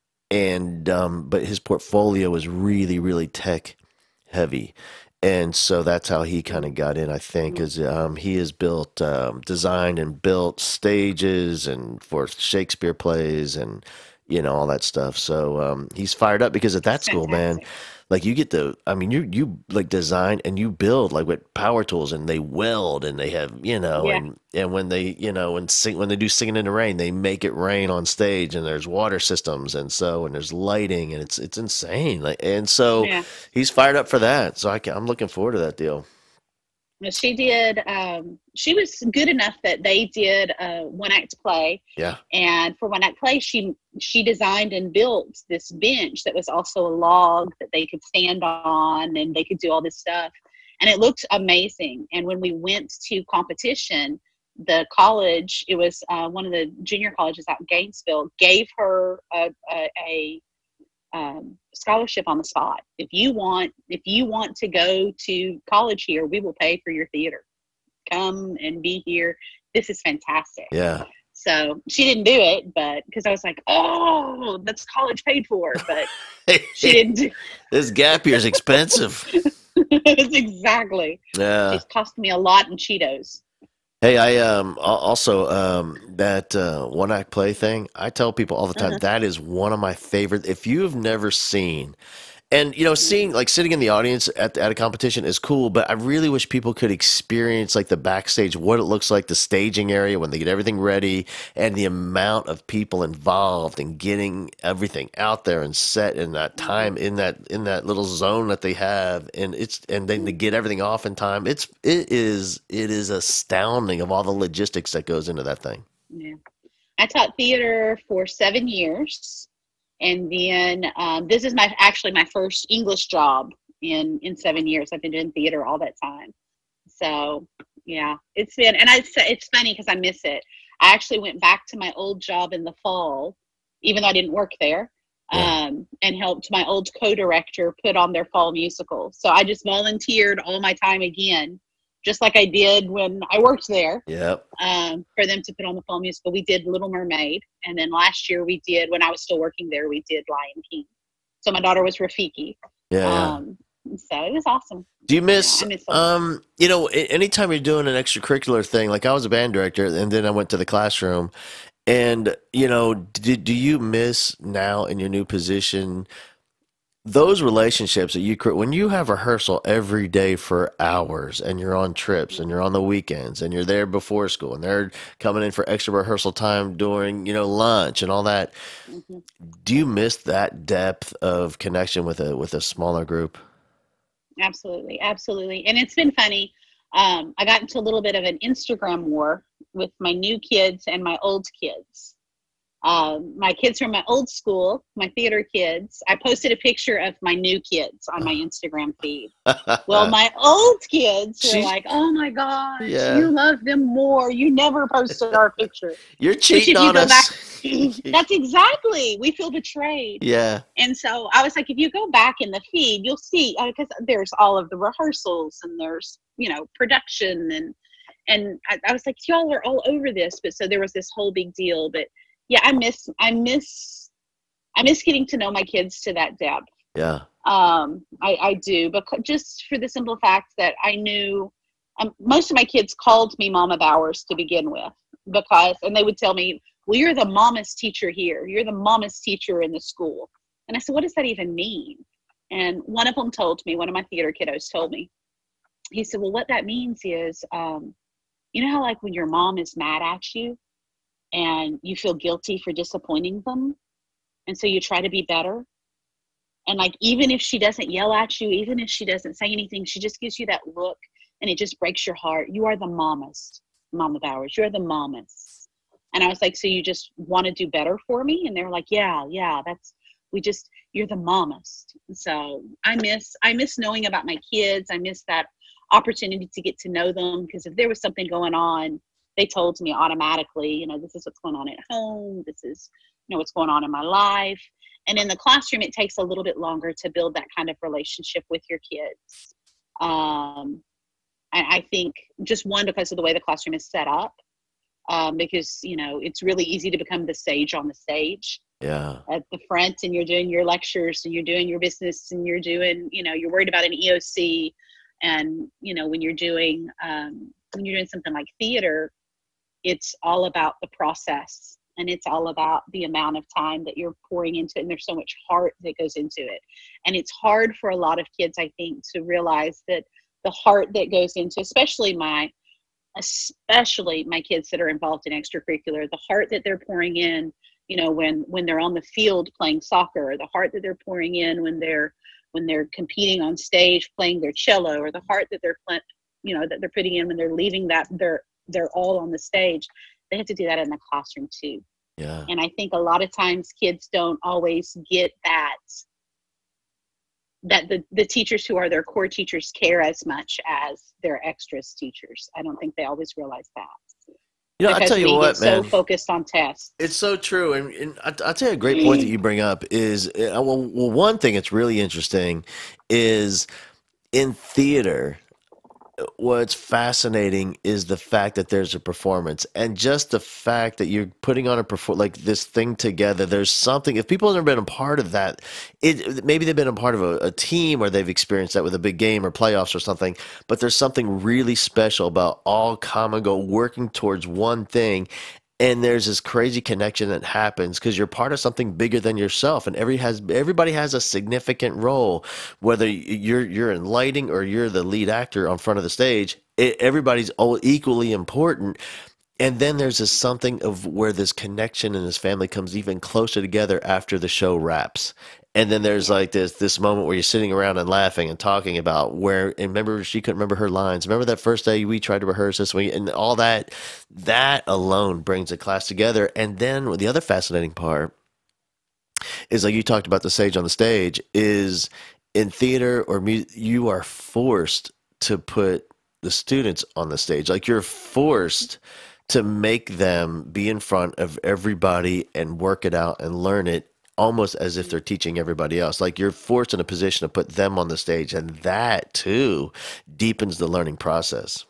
and um, but his portfolio was really, really tech heavy. And so that's how he kind of got in, I think, is um, he has built, um, designed and built stages and for Shakespeare plays and, you know, all that stuff. So um, he's fired up because at that school, man, Fantastic. like you get the, I mean, you you like design and you build like with power tools and they weld and they have, you know, Yeah. and and when they, you know, and sing when they do Singing in the Rain, they make it rain on stage and there's water systems and so and there's lighting and it's it's insane. Like and so Yeah. he's fired up for that. So I can, I'm looking forward to that deal. Well, She did, um, she was good enough that they did a one act play. Yeah. And for one act play, she she designed and built this bench that was also a log that they could stand on and they could do all this stuff. And it looked amazing. And when we went to competition, the college, it was uh, one of the junior colleges out in Gainesville, gave her a, a, a um, scholarship on the spot. If you want, if you want to go to college here, we will pay for your theater. Come and be here. This is fantastic. Yeah. So she didn't do it, but because I was like, oh, that's college paid for, but she didn't do This gap year is expensive. it's exactly. Yeah. It's cost me a lot in Cheetos. Hey, I um al- also um that uh, one act play thing. I tell people all the time Uh-huh. that is one of my favorite. If you have never seen, and you know, seeing like sitting in the audience at at a competition is cool, but I really wish people could experience like the backstage, what it looks like, the staging area when they get everything ready, and the amount of people involved in getting everything out there and set in that time in that in that little zone that they have, and it's and then to get everything off in time. It's it is it is astounding of all the logistics that goes into that thing. Yeah. I taught theater for seven years. And then um, this is my actually my first English job in, in seven years. I've been doing theater all that time. So, yeah, it's been, and I, it's funny because I miss it. I actually went back to my old job in the fall, even though I didn't work there, Yeah. um, and helped my old co-director put on their fall musical. So I just volunteered all my time again, just like I did when I worked there, Yep. um, for them to put on the fall musical. We did Little Mermaid. And then last year we did, when I was still working there, we did Lion King. So my daughter was Rafiki. Yeah. yeah. Um, so it was awesome. Do you miss, Yeah, I miss it. um, you know, a- anytime you're doing an extracurricular thing, like I was a band director and then I went to the classroom and, you know, do, do you miss now in your new position, those relationships that you create when you have rehearsal every day for hours and you're on trips and you're on the weekends and you're there before school and they're coming in for extra rehearsal time during, you know, lunch and all that. Mhm. Do you miss that depth of connection with a, with a smaller group? Absolutely. Absolutely. And it's been funny. Um, I got into a little bit of an Instagram war with my new kids and my old kids. Um, my kids from my old school, my theater kids, I posted a picture of my new kids on my Instagram feed. Well, my old kids were She's, like, oh my gosh, yeah. you love them more. You never posted our picture. You're cheating Which, if you on go us. Back, that's exactly. We feel betrayed. Yeah. And so I was like, if you go back in the feed, you'll see, because uh, there's all of the rehearsals and there's, you know, production. And, and I, I was like, y'all are all over this. But so there was this whole big deal. But yeah, I miss, I miss, I miss getting to know my kids to that depth. Yeah. Um, I, I do, but just for the simple fact that I knew um, most of my kids called me Mama Bowers to begin with, because, and they would tell me, well, you're the mama's teacher here. You're the mama's teacher in the school. And I said, what does that even mean? And one of them told me, one of my theater kiddos told me, he said, well, what that means is, um, you know how like when your mom is mad at you and you feel guilty for disappointing them, and so you try to be better? And like, even if she doesn't yell at you, even if she doesn't say anything, she just gives you that look and it just breaks your heart. You are the mama's, Mama Bowers. You're the mama's. And I was like, so you just want to do better for me? And they were like, yeah, yeah, that's, we just, you're the mama's. So I miss, I miss knowing about my kids. I miss that opportunity to get to know them, because if there was something going on, they told me automatically, you know, this is what's going on at home. This is, you know, what's going on in my life. And in the classroom, it takes a little bit longer to build that kind of relationship with your kids. Um, and I think just one, because of the way the classroom is set up, um, because, you know, it's really easy to become the sage on the stage. Yeah. At the front, and you're doing your lectures and you're doing your business and you're doing, you know, you're worried about an E O C. And, you know, when you're doing, um, when you're doing something like theater, it's all about the process, and it's all about the amount of time that you're pouring into it. And there's so much heart that goes into it. And it's hard for a lot of kids, I think, to realize that the heart that goes into, especially my, especially my kids that are involved in extracurricular, the heart that they're pouring in, you know, when, when they're on the field playing soccer, or the heart that they're pouring in when they're, when they're competing on stage, playing their cello, or the heart that they're, you know, that they're putting in when they're leaving that, they're, they're all on the stage. They have to do that in the classroom too. Yeah. And I think a lot of times kids don't always get that, that the, the teachers who are their core teachers care as much as their extras teachers. I don't think they always realize that. You know, I tell you we what, get man. so focused on tests. It's so true. And, and I, I'll tell you a great point that you bring up is, uh, well, well, one thing that's really interesting is in theater, what's fascinating is the fact that there's a performance, and just the fact that you're putting on a perform like this thing together. There's something, if people have never been a part of that, it maybe they've been a part of a, a team, or they've experienced that with a big game or playoffs or something, but there's something really special about all common goal, working towards one thing. And there's this crazy connection that happens because you're part of something bigger than yourself, and every has everybody has a significant role. Whether you're you're in lighting or you're the lead actor on front of the stage, it, everybody's all equally important. And then there's this something of where this connection and this family comes even closer together after the show wraps. And then there's like this this moment where you're sitting around and laughing and talking about where, and remember, she couldn't remember her lines. Remember that first day we tried to rehearse this week, and all that, that alone brings a class together. And then the other fascinating part is, like you talked about the sage on the stage, is in theater or music, you are forced to put the students on the stage. Like you're forced to make them be in front of everybody and work it out and learn it, almost as if they're teaching everybody else. Like you're forced in a position to put them on the stage, and that too deepens the learning process.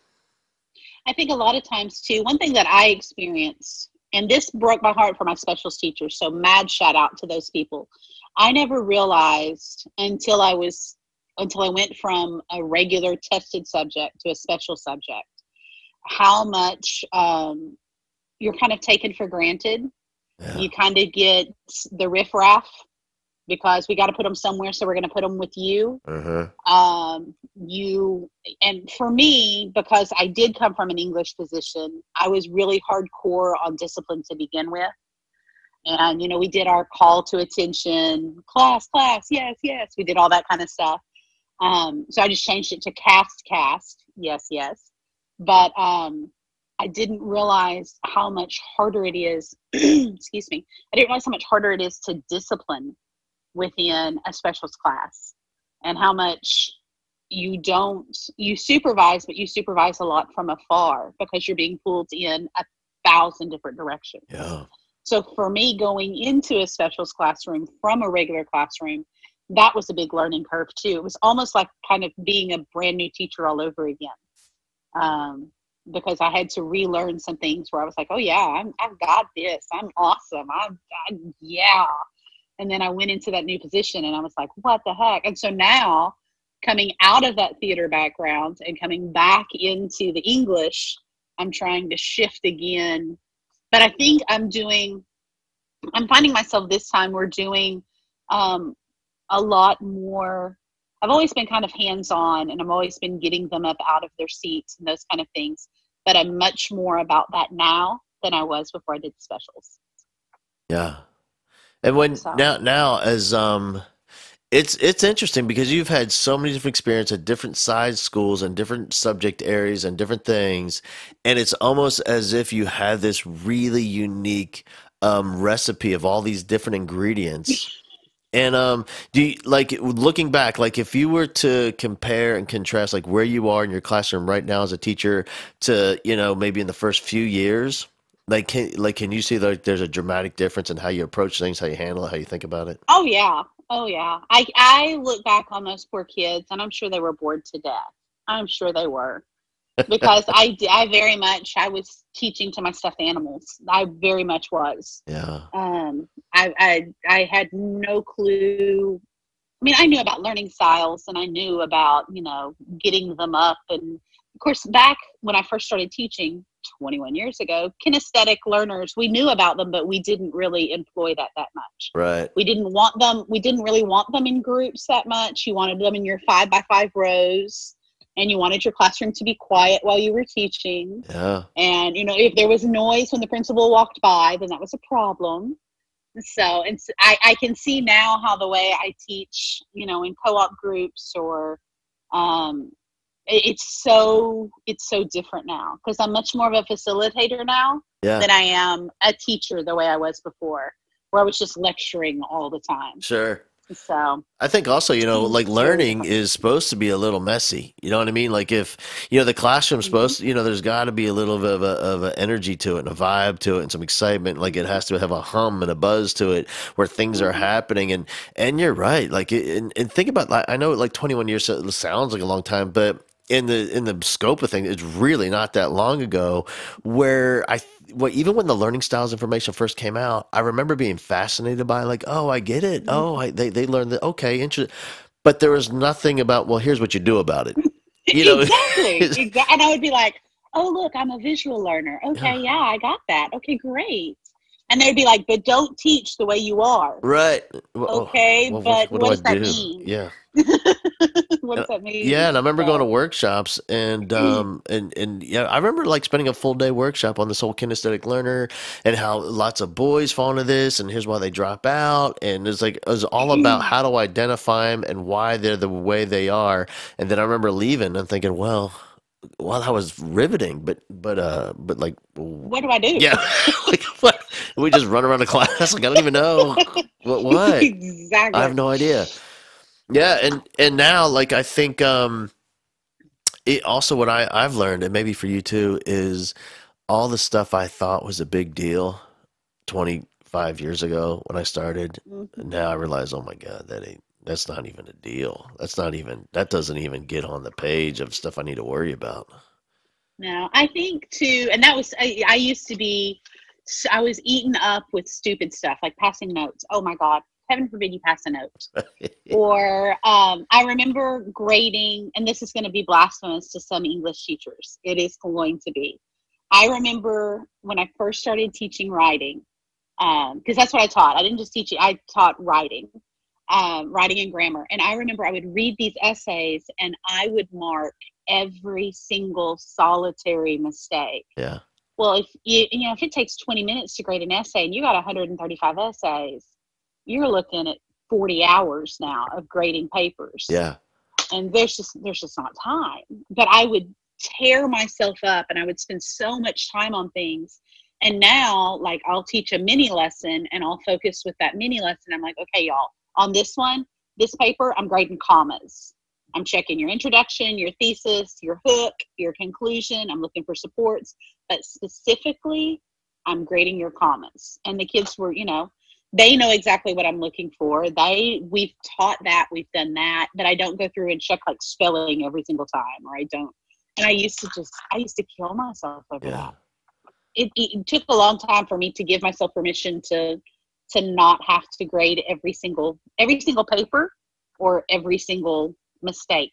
I think a lot of times too, one thing that I experienced, and this broke my heart for my specials teachers, so mad shout out to those people. I never realized until I was, until I went from a regular tested subject to a special subject, how much um, you're kind of taken for granted. Yeah. You kind of get the riffraff because we got to put them somewhere, so we're going to put them with you. Uh-huh. Um, you and for me, because I did come from an English position, I was really hardcore on discipline to begin with. And, you know, we did our call to attention, class, class, yes, yes. We did all that kind of stuff. Um, so I just changed it to cast, cast, yes, yes. But um, I didn't realize how much harder it is. Excuse me. I didn't realize how much harder it is to discipline within a specials class, and how much you don't, you supervise, but you supervise a lot from afar because you're being pulled in a thousand different directions. Yeah. So for me, going into a specials classroom from a regular classroom, that was a big learning curve too. It was almost like kind of being a brand new teacher all over again. Um, because I had to relearn some things where I was like, oh yeah, I'm, I've got this. I'm awesome. I'm, I'm, yeah. And then I went into that new position and I was like, what the heck? And so now, coming out of that theater background and coming back into the English, I'm trying to shift again. But I think I'm doing, I'm finding myself this time, we're doing um, a lot more. I've always been kind of hands-on, and I've always been getting them up out of their seats and those kind of things. But I'm much more about that now than I was before I did the specials. Yeah. And when So. now, now as, um, It's it's interesting because you've had so many different experiences at different size schools and different subject areas and different things, and it's almost as if you have this really unique um, recipe of all these different ingredients. And um, do you, like looking back, like if you were to compare and contrast, like where you are in your classroom right now as a teacher to, you know, maybe in the first few years, like can like can you see like there's a dramatic difference in how you approach things, how you handle it, how you think about it? Oh yeah. Oh yeah. I I look back on those poor kids, and I'm sure they were bored to death. I'm sure they were, because I d- I very much, I was teaching to my stuffed animals. I very much was. Yeah. Um. I I I had no clue. I mean, I knew about learning styles, and I knew about, you know, getting them up. And of course, back when I first started teaching twenty-one years ago, kinesthetic learners, we knew about them, but we didn't really employ that that much. Right. We didn't want them, we didn't really want them in groups that much. You wanted them in your five by five rows, and you wanted your classroom to be quiet while you were teaching. Yeah. And, you know, if there was noise when the principal walked by, then that was a problem. So it's, I, I can see now how the way I teach, you know, in co-op groups or, um, it- it's so, it's so different now because I'm much more of a facilitator now Yeah. than I am a teacher the way I was before, where I was just lecturing all the time. Sure. So I think also, you know, like Very learning different. is supposed to be a little messy. You know what I mean? Like if, you know, the classroom's Mhm. supposed to, you know, there's got to be a little bit of a, of an energy to it and a vibe to it and some excitement. Like it has to have a hum and a buzz to it where things are Mhm. happening. And, and you're right. Like, it, and, and think about, like, I know like twenty-one years so- sounds like a long time, but in the, in the scope of things, it's really not that long ago where I, well, even when the learning styles information first came out, I remember being fascinated by like, oh, I get it. Oh, I, they, they learned that. Okay. Interesting. But there was nothing about, well, here's what you do about it. You know, Exactly. it's- Exactly. And I would be like, oh, look, I'm a visual learner. Okay, Yeah. yeah, I got that. Okay, great. And they'd be like, but don't teach the way you are. right. Well, oh, Okay, well, what, but what what do I does that do? mean? Yeah. What Uh, does that mean? Yeah, and I remember going to So, workshops and um and and yeah, I remember like spending a full day workshop on this whole kinesthetic learner and how lots of boys fall into this and here's why they drop out and it's like it was all about how to identify them and why they're the way they are. And then I remember leaving and thinking, well, well, that was riveting, but but uh but like w- what do I do? yeah, like what? We just run around the class like I don't even know what what. I Exactly. have no idea. Yeah, and and now like I think um it also what I I've learned and maybe for you too is all the stuff I thought was a big deal twenty-five years ago when I started. Mhm. Now I realize, oh my God, that ain't that's not even a deal. That's not even that doesn't even get on the page of stuff I need to worry about. No, I think too, and that was, I, I used to be, I was eaten up with stupid stuff like passing notes. Oh my God, heaven forbid you pass a note. Or um, I remember grading, and this is going to be blasphemous to some English teachers. It is going to be. I remember when I first started teaching writing, because um, that's what I taught. I didn't just teach it, I taught writing, um, writing and grammar. And I remember I would read these essays and I would mark every single solitary mistake. Yeah. Well, if you, you know, if it takes twenty minutes to grade an essay and you got one hundred thirty-five essays, you're looking at forty hours now of grading papers. Yeah. And there's just, there's just not time. But I would, tear myself up and I would spend so much time on things. And now, like, I'll teach a mini lesson and I'll focus with that mini lesson. I'm like, okay, y'all, on this one, this paper, I'm grading commas. I'm checking your introduction, your thesis, your hook, your conclusion. I'm looking for supports, but specifically, I'm grading your commas. And the kids were, you know, they know exactly what I'm looking for. They, we've taught that, we've done that, but I don't go through and check like spelling every single time, or I don't. And I used to just, I used to kill myself over Yeah. that. It, it took a long time for me to give myself permission to, to not have to grade every single, every single paper or every single mistake.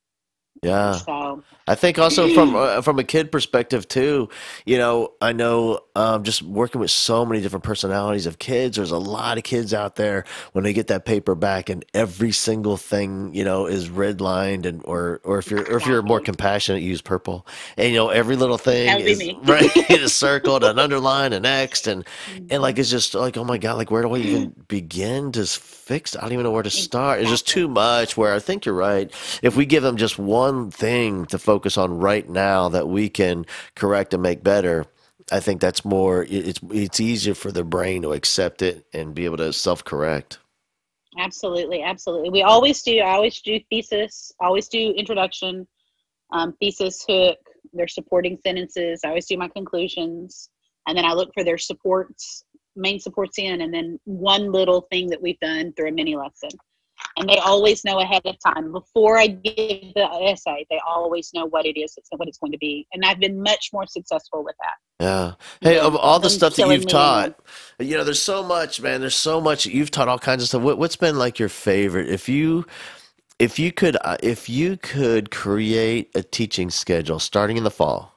Yeah. So I think also from uh, from a kid perspective too, you know, I know um, just working with so many different personalities of kids, there's a lot of kids out there when they get that paper back and every single thing, you know, is redlined and or or if you're or if you're more compassionate, use purple. And you know, every little thing that would be is me. right is circled and underlined and next and and like it's just like, oh my God, like where do I even begin to fix? I don't even know where to start. It's just too much where I think you're right. If we give them just one thing to focus on right now that we can correct and make better, I think that's more, it's it's easier for the brain to accept it and be able to self-correct. Absolutely, absolutely. We always do. I always do thesis, always do introduction, um, thesis, hook, their supporting sentences. I always do my conclusions, and then I look for their supports, main supports in, and then one little thing that we've done through a mini lesson. And they always know ahead of time. Before I give the essay, they always know what it is, what it's going to be. And I've been much more successful with that. Yeah. Hey, Than, of all the than stuff that killing you've me taught, and- you know, there's so much, man. There's so much. You've taught all kinds of stuff. What, what's been like your favorite? If you, if you could, uh, if you could create a teaching schedule starting in the fall,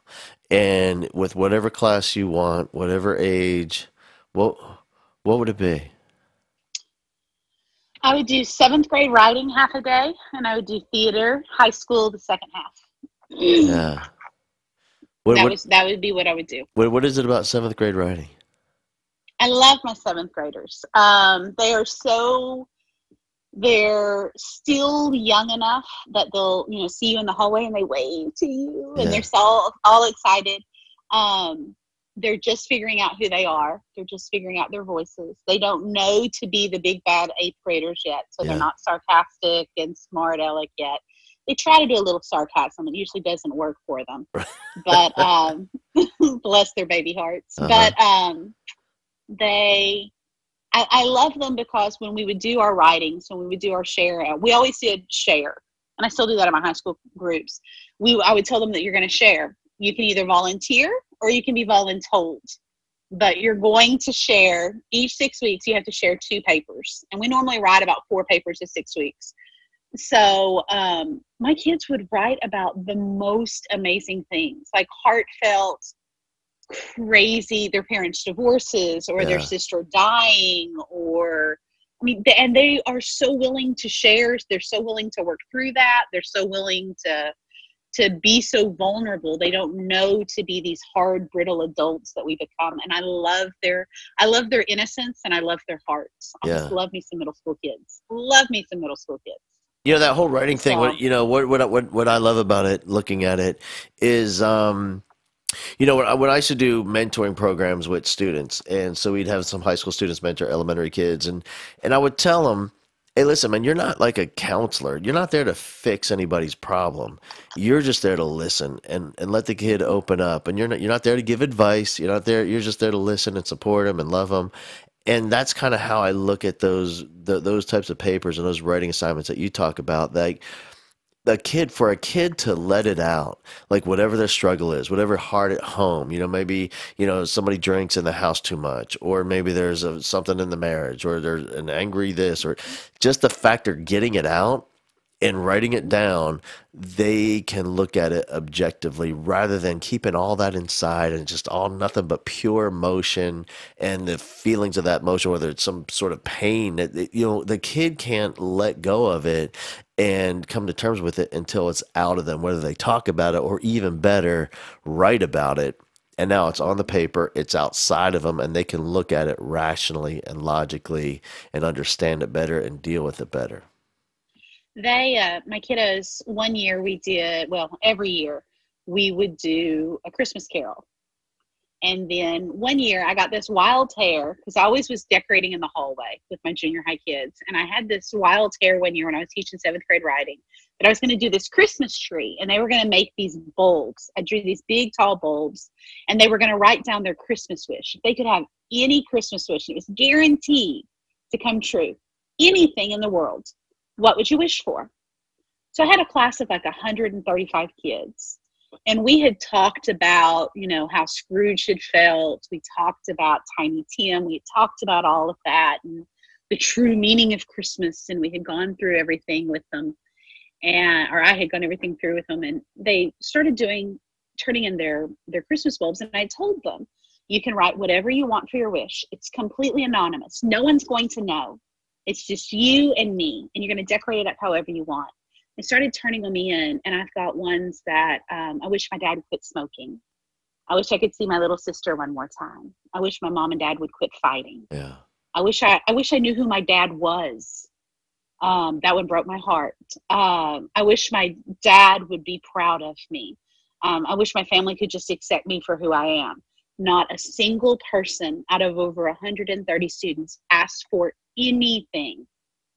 and with whatever class you want, whatever age, what, what would it be? I would do seventh grade writing half a day, and I would do theater, high school, the second half. Yeah. What, that what, was that would be what I would do. what, what is it about seventh grade writing? I love my seventh graders. Um, they are so, they're still young enough that they'll, you know, see you in the hallway and they wave to you, and Yeah. they're so all excited. Um, they're just figuring out who they are. They're just figuring out their voices. They don't know to be the big bad eighth graders yet, so Yeah. they're not sarcastic and smart aleck yet. They try to do a little sarcasm. It usually doesn't work for them, but um, bless their baby hearts. Uh-huh. But um, they, I, I love them because when we would do our writings, when we would do our share, we always did share, and I still do that in my high school groups. We, I would tell them that you're going to share. You can either volunteer or you can be voluntold, but you're going to share each six weeks. You have to share two papers, and we normally write about four papers in six weeks. So um, my kids would write about the most amazing things, like heartfelt, crazy, their parents' divorces or Yeah. their sister dying, or I mean, they, and they are so willing to share. They're so willing to work through that. They're so willing to to be so vulnerable. They don't know to be these hard, brittle adults that we become. And I love their, I love their innocence, and I love their hearts. I Yeah. just love me some middle school kids. Love me some middle school kids. You know, that whole writing thing, So- what, you know, what, what, what, what I love about it, looking at it is, um, you know, when I, when I used to do mentoring programs with students, and so we'd have some high school students mentor elementary kids, and, and I would tell them, hey, listen, man, you're not like a counselor. You're not there to fix anybody's problem. You're just there to listen and, and let the kid open up. And you're not, you're not there to give advice. You're not there. You're just there to listen and support them and love them. And that's kind of how I look at those, the, those types of papers and those writing assignments that you talk about. Like, a kid, for a kid to let it out, like whatever their struggle is, whatever hard at home, you know, maybe, you know, somebody drinks in the house too much, or maybe there's a, something in the marriage, or there's an angry this, or just the fact of getting it out and writing it down, they can look at it objectively rather than keeping all that inside and just all nothing but pure emotion and the feelings of that emotion, whether it's some sort of pain that, that, you know, the kid can't let go of it and come to terms with it until it's out of them, whether they talk about it or even better, write about it. And now it's on the paper, it's outside of them, and they can look at it rationally and logically and understand it better and deal with it better. They, uh, my kiddos, one year we did, well, every year we would do a Christmas carol. And then one year I got this wild hair because I always was decorating in the hallway with my junior high kids. And I had this wild hair one year when I was teaching seventh grade writing that I was going to do this Christmas tree, and they were going to make these bulbs. I drew these big, tall bulbs, and they were going to write down their Christmas wish. If they could have any Christmas wish, and it was guaranteed to come true, anything in the world, what would you wish for? So I had a class of like one hundred thirty-five kids. And we had talked about, you know, how Scrooge had felt. We talked about Tiny Tim. We had talked about all of that and the true meaning of Christmas. And we had gone through everything with them. And, or I had gone everything through with them. And they started doing, turning in their, their Christmas bulbs. And I told them, you can write whatever you want for your wish. It's completely anonymous. No one's going to know. It's just you and me. And you're going to decorate it up however you want. I started turning them in, and I've got ones that um, I wish my dad would quit smoking. I wish I could see my little sister one more time. I wish my mom and dad would quit fighting. Yeah. I wish I, I wish I knew who my dad was. Um, that one broke my heart. Um, I wish my dad would be proud of me. Um, I wish my family could just accept me for who I am. Not a single person out of over one hundred thirty students asked for anything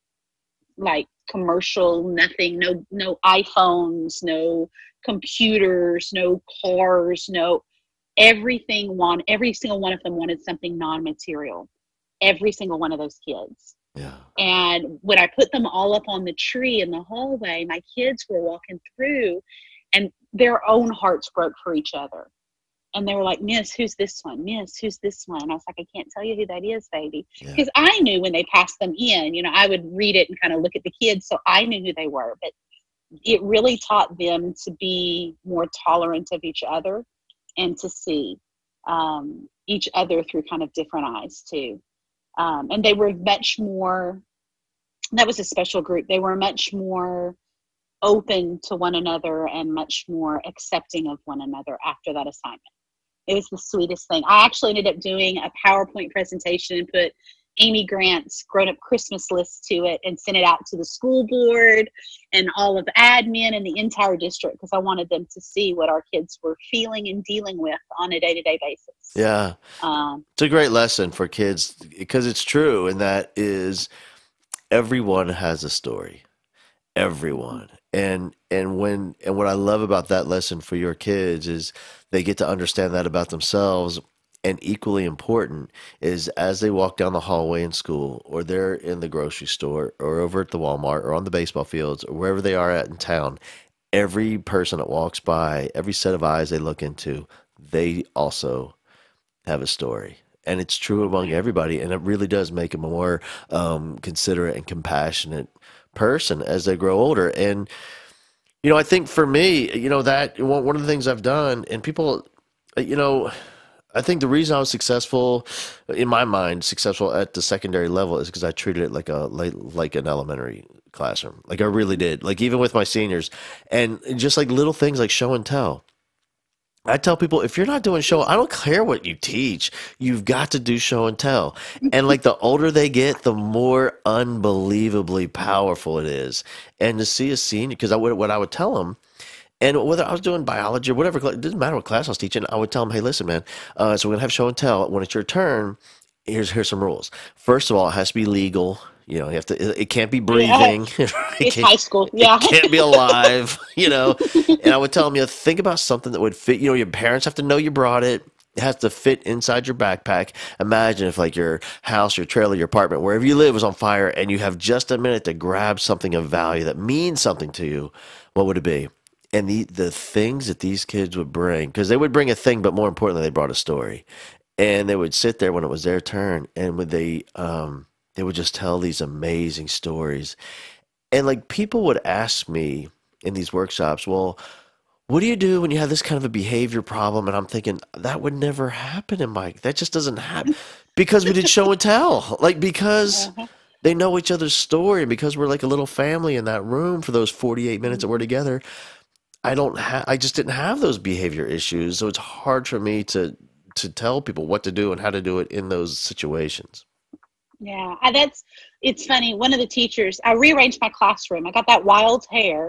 like commercial, nothing, no, no iPhones, no computers, no cars, no everything. One, every single one of them wanted something non-material. Every single one of those kids. Yeah. And when I put them all up on the tree in the hallway, my kids were walking through, and their own hearts broke for each other. And they were like, Miss, who's this one? Miss, who's this one? And I was like, I can't tell you who that is, baby. Because yeah. I knew when they passed them in, you know, I would read it and kind of look at the kids. So I knew who they were. But it really taught them to be more tolerant of each other and to see um, each other through kind of different eyes, too. Um, and they were much more, that was a special group. They were much more open to one another and much more accepting of one another after that assignment. It was the sweetest thing. I actually ended up doing a PowerPoint presentation and put Amy Grant's grown-up Christmas list to it and sent it out to the school board and all of the admin and the entire district because I wanted them to see what our kids were feeling and dealing with on a day-to-day basis. Yeah. Um, it's a great lesson for kids because it's true, and that is everyone has a story. Everyone. And and when and what I love about that lesson for your kids is they get to understand that about themselves. And equally important is as they walk down the hallway in school, or they're in the grocery store, or over at the Walmart, or on the baseball fields, or wherever they are at in town, every person that walks by, every set of eyes they look into, they also have a story. And it's true among everybody, and it really does make them a more um, considerate and compassionate person as they grow older. And you know, I think for me, you know, that one of the things I've done, and people, you know, I think the reason I was successful, in my mind, successful at the secondary level is because I treated it like a like, like an elementary classroom. Like I really did. Like even with my seniors, and just like little things like show and tell. I tell people, if you're not doing show, I don't care what you teach. You've got to do show and tell. And like the older they get, the more unbelievably powerful it is. And to see a senior, because I would, what I would tell them, and whether I was doing biology or whatever, it didn't matter what class I was teaching, I would tell them, hey, listen, man, uh, so we're going to have show and tell. When it's your turn, here's here's some rules. First of all, it has to be legal. You know, you have to. It can't be breathing. Yeah. It's high school. Yeah, it can't be alive. You know, and I would tell them, you know, think about something that would fit. You know, your parents have to know you brought it. It has to fit inside your backpack. Imagine if, like, your house, your trailer, your apartment, wherever you live, was on fire, and you have just a minute to grab something of value that means something to you. What would it be? And the the things that these kids would bring, because they would bring a thing, but more importantly, they brought a story, and they would sit there when it was their turn, and when they um. they would just tell these amazing stories. And like people would ask me in these workshops, well, what do you do when you have this kind of a behavior problem? And I'm thinking, that would never happen in my, that just doesn't happen because we did show and tell. Like because uh-huh. they know each other's story, and because we're like a little family in that room for those forty-eight minutes that we're together. I don't have, I just didn't have those behavior issues. So it's hard for me to, to tell people what to do and how to do it in those situations. Yeah, I, that's, it's funny. One of the teachers, I rearranged my classroom. I got that wild hair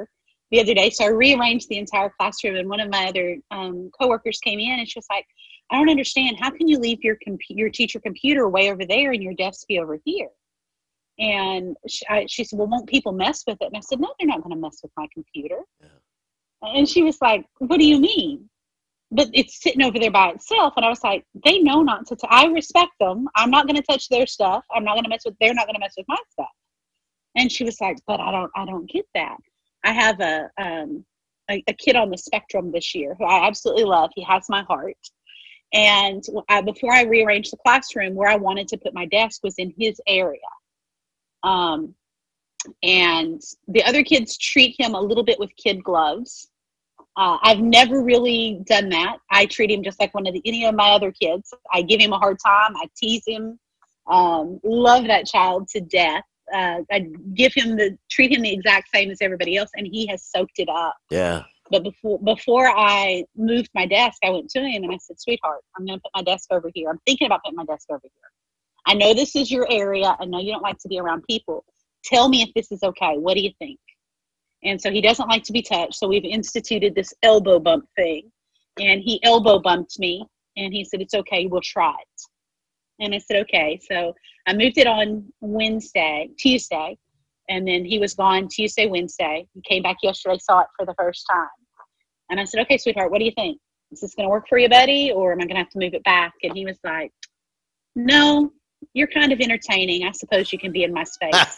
the other day. So I rearranged the entire classroom, and one of my other um, coworkers came in, and she was like, I don't understand. How can you leave your compu- your teacher computer way over there and your desk be over here? And she, I, she said, well, won't people mess with it? And I said, no, they're not going to mess with my computer. Yeah. And she was like, what do you mean? But it's sitting over there by itself. And I was like, they know not to. T- I respect them. I'm not going to touch their stuff. I'm not going to mess with, they're not going to mess with my stuff. And she was like, but I don't, I don't get that. I have a, um, a, a kid on the spectrum this year who I absolutely love. He has my heart. And I, before I rearranged the classroom, where I wanted to put my desk was in his area. Um, and the other kids treat him a little bit with kid gloves. Uh, I've never really done that. I treat him just like one of the, any of my other kids. I give him a hard time. I tease him. Um, love that child to death. Uh, I give him the, treat him the exact same as everybody else, and he has soaked it up. Yeah. But before before I moved my desk, I went to him and I said, sweetheart, I'm going to put my desk over here. I'm thinking about putting my desk over here. I know this is your area. I know you don't like to be around people. Tell me if this is okay. What do you think? And so he doesn't like to be touched. So we've instituted this elbow bump thing. And he elbow bumped me. And he said, it's okay. We'll try it. And I said, okay. So I moved it on Wednesday, Tuesday. And then he was gone Tuesday, Wednesday. He came back yesterday, saw it for the first time. And I said, okay, sweetheart, what do you think? Is this going to work for you, buddy? Or am I going to have to move it back? And he was like, no, you're kind of entertaining. I suppose you can be in my space.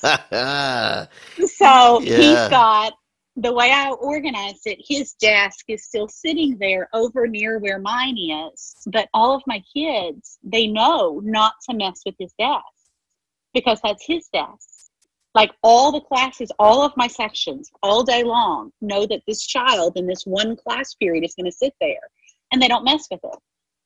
So yeah. He's got, the way I organized it, his desk is still sitting there over near where mine is. But all of my kids, they know not to mess with his desk because that's his desk. Like all the classes, all of my sections, all day long, know that this child in this one class period is going to sit there, and they don't mess with it.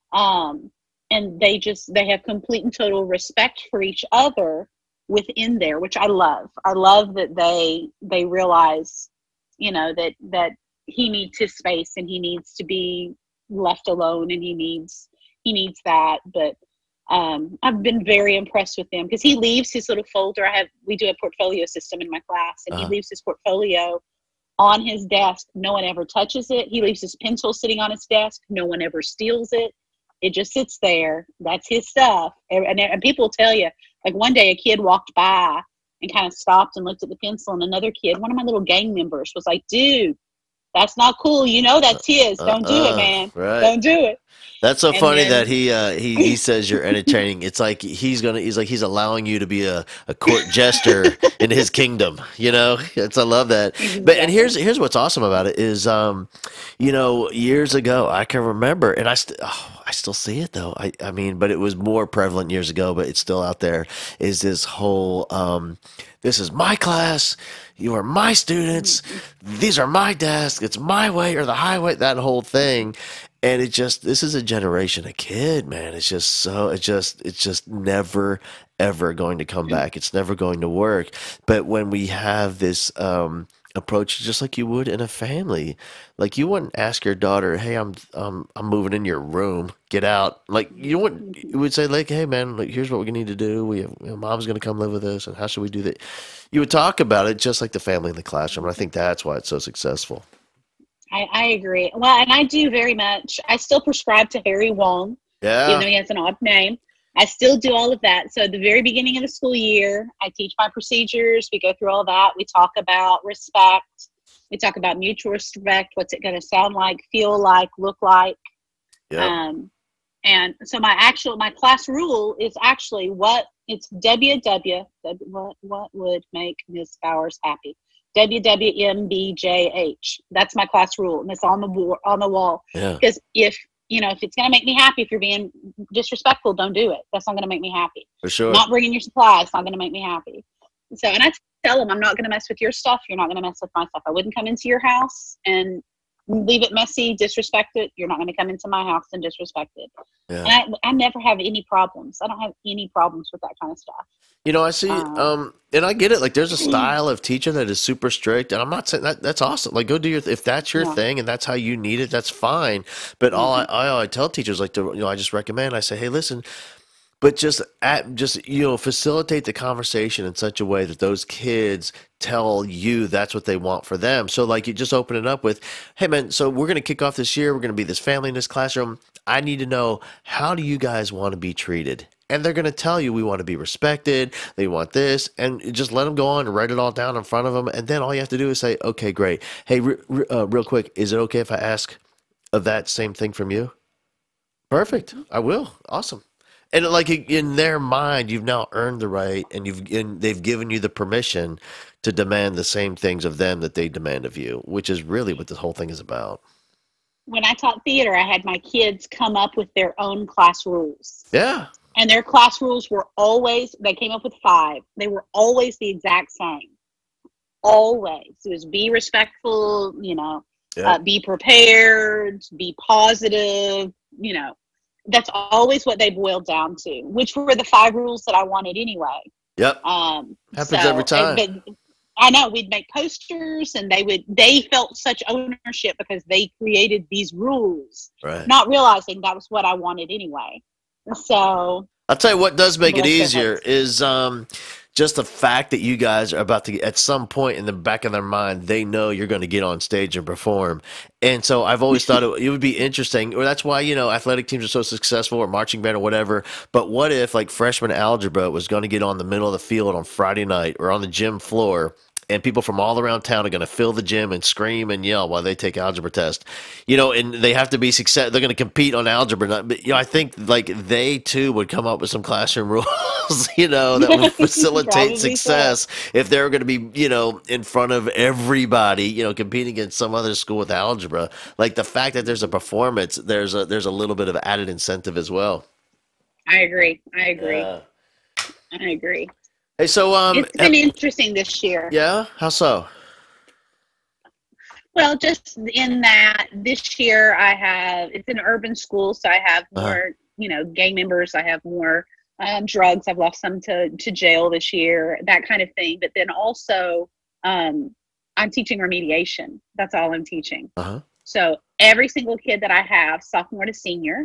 Um, and they just, they have complete and total respect for each other within there, which I love. I love that they, they realize, you know, that, that he needs his space and he needs to be left alone and he needs, he needs that. But Um, I've been very impressed with them because he leaves his little folder. I have, we do a portfolio system in my class, and uh-huh. he leaves his portfolio on his desk. No one ever touches it. He leaves his pencil sitting on his desk. No one ever steals it. It just sits there. That's his stuff. And, and, and people tell you, like one day a kid walked by and kind of stopped and looked at the pencil, and another kid, one of my little gang members, was like, dude, that's not cool. You know that's his. Don't do uh, it, man. Right. Don't do it. That's so and funny then, that he uh, he he says you're entertaining. It's like he's gonna he's like he's allowing you to be a, a court jester in his kingdom. You know, it's I love that. Exactly. But and here's here's what's awesome about it is, um, you know, years ago I can remember, and I st- oh, I still see it though. I I mean, but it was more prevalent years ago, but it's still out there. Is this whole um, this is my class. You are my students. These are my desks. It's my way or the highway, that whole thing. And it just, this is a generation of kid, man. It's just so, it just, it's just never, ever going to come back. It's never going to work. But when we have this um, approach, just like you would in a family, like you wouldn't ask your daughter, hey, I'm, um, I'm moving in your room, get out. Like you wouldn't, you would say like, hey man, like here's what we need to do. We have, you know, mom's going to come live with us. And how should we do that? You would talk about it just like the family in the classroom. And I think that's why it's so successful. I, I agree. Well, and I do very much. I still prescribe to Harry Wong, yeah. even though he has an odd name. I still do all of that. So at the very beginning of the school year, I teach my procedures. We go through all that. We talk about respect. We talk about mutual respect. What's it going to sound like, feel like, look like? Yeah. Um, and so my actual, my class rule is actually what it's W W, what, what would make Miz Bowers happy? W W M B J H. That's my class rule, and it's on the wall. On the wall. Because yeah. if you know, if it's going to make me happy, if you're being disrespectful, don't do it. That's not going to make me happy. For sure. Not bringing your supplies, not going to make me happy. So, and I tell them, I'm not going to mess with your stuff. You're not going to mess with my stuff. I wouldn't come into your house and leave it messy, disrespect it. You're not going to come into my house and disrespect it. Yeah. And I, I never have any problems. I don't have any problems with that kind of stuff. You know, I see, um, um, and I get it. Like, there's a style of teaching that is super strict, and I'm not saying that that's awesome. Like, go do your if that's your yeah. thing and that's how you need it, that's fine. But mm-hmm. all I, I, I tell teachers, like, to, you know, I just recommend. I say, hey, listen, But just at just you know facilitate the conversation in such a way that those kids tell you that's what they want for them. So like you just open it up with, "Hey man, so we're going to kick off this year. We're going to be this family in this classroom. I need to know, how do you guys want to be treated?" And they're going to tell you, "We want to be respected. They want this." And just let them go on and write it all down in front of them. And then all you have to do is say, "Okay, great. Hey, re- re- uh, real quick, is it okay if I ask of that same thing from you?" Perfect. I will. Awesome. And like in their mind, you've now earned the right, and you've and they've given you the permission to demand the same things of them that they demand of you, which is really what this whole thing is about. When I taught theater, I had my kids come up with their own class rules. Yeah. And their class rules were always, they came up with five. They were always the exact same. Always. It was be respectful, you know, Yeah. uh, be prepared, be positive, you know. That's always what they boiled down to, which were the five rules that I wanted anyway. Yep. Um, Happens so, every time. But I know we'd make posters, and they would, they felt such ownership because they created these rules, Right. not realizing that was what I wanted anyway. So I'll tell you what does make it bless their easier hearts. is um, just the fact that you guys are about to, at some point in the back of their mind, they know you're going to get on stage and perform. And so I've always thought it, it would be interesting, or that's why, you know, athletic teams are so successful, or marching band or whatever. But what if like freshman algebra was going to get on the middle of the field on Friday night or on the gym floor, and people from all around town are going to fill the gym and scream and yell while they take algebra test, you know, and they have to be success. They're going to compete on algebra. Not, but, you know, I think like they too would come up with some classroom rules, you know, that would facilitate Probably success if they're going to be, you know, in front of everybody, you know, competing against some other school with algebra. Like the fact that there's a performance, there's a, there's a little bit of added incentive as well. I agree. I agree. Yeah. I agree. Hey, so, um, It's been interesting this year. yeah, how so? Well, just in that this year I have, it's an urban school, so I have Uh-huh. more, you know, gang members. I have more um, drugs. I've lost some to, to jail this year, that kind of thing. But then also um, I'm teaching remediation. That's all I'm teaching. Uh-huh. So every single kid that I have, sophomore to senior,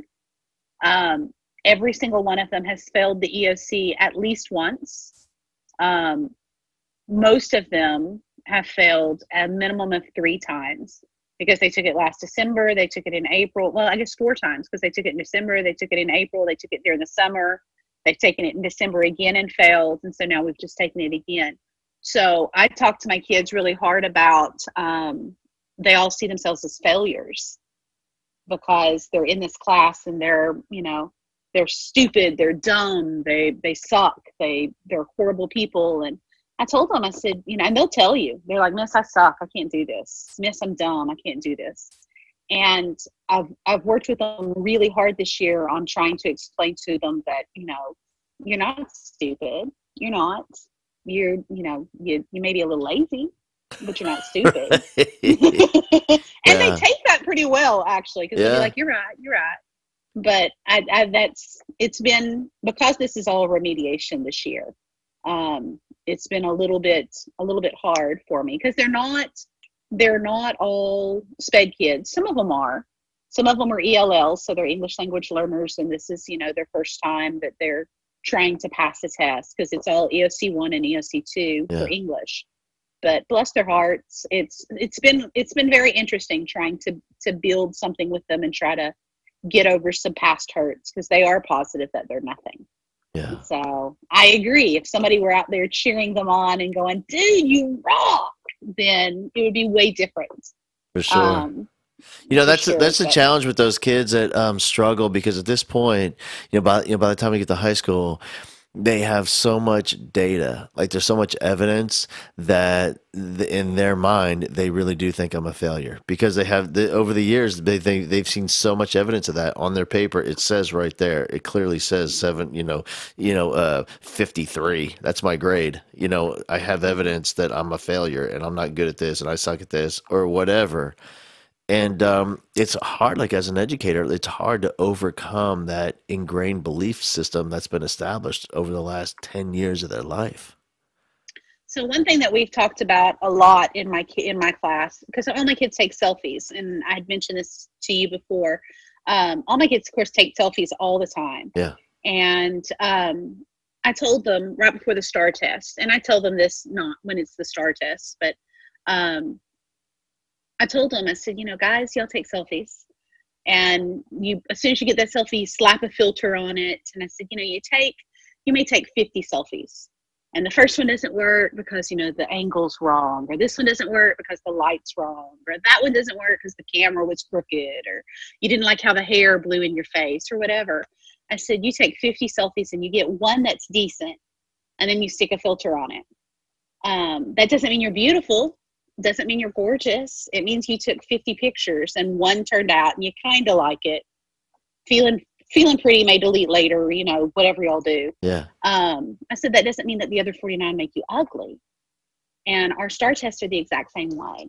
um, every single one of them has failed the E O C at least once. Um, most of them have failed a minimum of three times because they took it last December, they took it in April. Well, I guess four times because they took it in December, they took it in April, they took it during the summer, they've taken it in December again and failed. And so now we've just taken it again. So I talk to my kids really hard about, um, they all see themselves as failures because they're in this class and they're, you know, they're stupid, they're dumb, they they suck, they they're horrible people. And I told them, I said, you know, and they'll tell you, they're like, "Miss, I suck, I can't do this. Miss, I'm dumb, I can't do this." And I've I've worked with them really hard this year on trying to explain to them that, you know, you're not stupid, you're not, you're, you know, you you may be a little lazy, but you're not stupid. And Yeah. they take that pretty well, actually, because they'll Yeah. be like, "You're right, you're right." But I, I, that's, it's been, because this is all remediation this year. Um, it's been a little bit, a little bit hard for me because they're not, they're not all SPED kids. Some of them are, some of them are E L Ls. So they're English language learners. And this is, you know, their first time that they're trying to pass the test because it's all E O C one and E O C two Yeah. for English. But bless their hearts, it's, it's been, it's been very interesting trying to, to build something with them and try to get over some past hurts because they are positive that they're nothing. Yeah. So I agree. If somebody were out there cheering them on and going, "Dude, you rock," then it would be way different. For sure. Um, You know, for that's sure, that's the but- challenge with those kids that um, struggle because at this point, you know, by you know by the time we get to high school, they have so much data, like there's so much evidence that th in their mind they really do think I'm a failure because they have the, over the years they think they've seen so much evidence of that on their paper. It says right there, it clearly says seven, you know, you know, uh, fifty-three. That's my grade. You know, I have evidence that I'm a failure and I'm not good at this and I suck at this or whatever. And um, it's hard, like as an educator, it's hard to overcome that ingrained belief system that's been established over the last ten years of their life. So one thing that we've talked about a lot in my ki- in my class, because all my kids take selfies, and I had mentioned this to you before. Um, all my kids, of course, take selfies all the time. Yeah. And um, I told them right before the STAR test, and I tell them this not when it's the STAR test, but um, I told them, I said, you know, guys, y'all take selfies. And you, as soon as you get that selfie, you slap a filter on it. And I said, you know, you take, you may take fifty selfies. And the first one doesn't work because, you know, the angle's wrong, or this one doesn't work because the light's wrong, or that one doesn't work because the camera was crooked, or you didn't like how the hair blew in your face, or whatever. I said, you take fifty selfies and you get one that's decent, and then you stick a filter on it. Um, that doesn't mean you're beautiful. Doesn't mean you're gorgeous. It means you took fifty pictures and one turned out and you kind of like it. Feeling feeling pretty may delete later, you know, whatever y'all do. Yeah. Um, I said that doesn't mean that the other forty-nine make you ugly. And our STAR tests are the exact same way.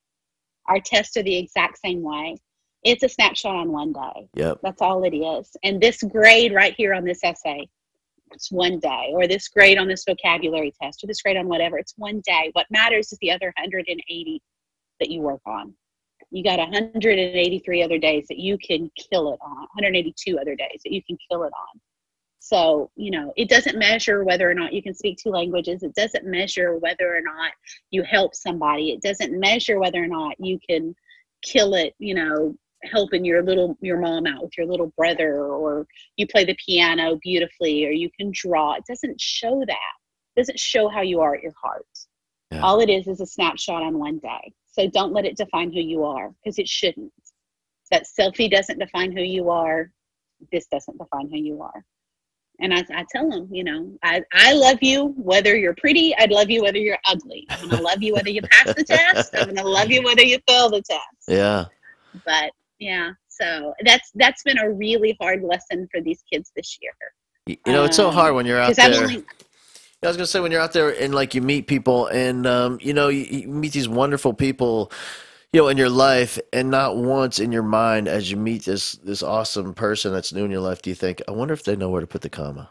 Our tests are the exact same way. It's a snapshot on one day. Yep. That's all it is. And this grade right here on this essay, it's one day, or this grade on this vocabulary test, or this grade on whatever, it's one day. What matters is the other one hundred eighty that you work on. You got one hundred eighty-three other days that you can kill it on, one hundred eighty-two other days that you can kill it on. So, you know, it doesn't measure whether or not you can speak two languages. It doesn't measure whether or not you help somebody. It doesn't measure whether or not you can kill it, you know, helping your little your mom out with your little brother, or you play the piano beautifully, or you can draw. It doesn't show that. It doesn't show how you are at your heart. Yeah. All it is is a snapshot on one day. So don't let it define who you are, because it shouldn't. That selfie doesn't define who you are. This doesn't define who you are. And I, I tell them, you know, I, I love you whether you're pretty. I'd love you whether you're ugly. I'm going to love you whether you pass the test. I'm going to love you whether you fail the test. Yeah. But yeah, so that's that's been a really hard lesson for these kids this year. You know, it's so hard when you're out there. Only, I was gonna say, when you're out there and like you meet people, and um, you know, you, you meet these wonderful people, you know, in your life, and not once in your mind as you meet this this awesome person that's new in your life do you think, I wonder if they know where to put the comma.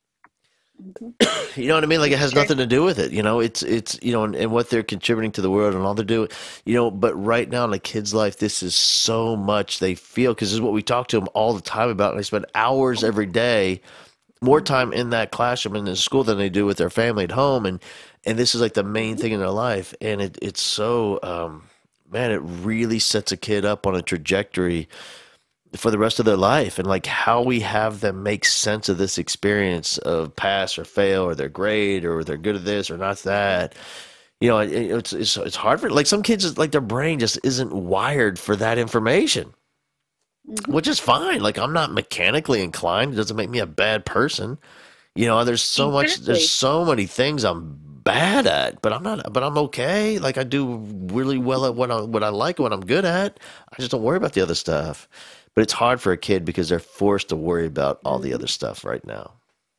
Mm-hmm. You know what I mean? Like, it has nothing to do with it. You know, it's it's you know, and, and what they're contributing to the world and all they're doing. You know, but right now in a kid's life, this is so much they feel, because this is what we talk to them all the time about. And they spend hours every day, more time in that classroom and in school than they do with their family at home, and and this is like the main thing in their life, and it it's so um, man, it really sets a kid up on a trajectory for the rest of their life. And like how we have them make sense of this experience of pass or fail, or their grade, or they're good at this or not that. You know, it, it's it's it's hard for, like, some kids, like, their brain just isn't wired for that information. Mm-hmm. Which is fine. Like, I'm not mechanically inclined. It doesn't make me a bad person. You know, there's so exactly. much, there's so many things I'm bad at, but I'm not, but I'm okay. Like, I do really well at what I, what I like, what I'm good at. I just don't worry about the other stuff. But it's hard for a kid because they're forced to worry about all the other stuff right now.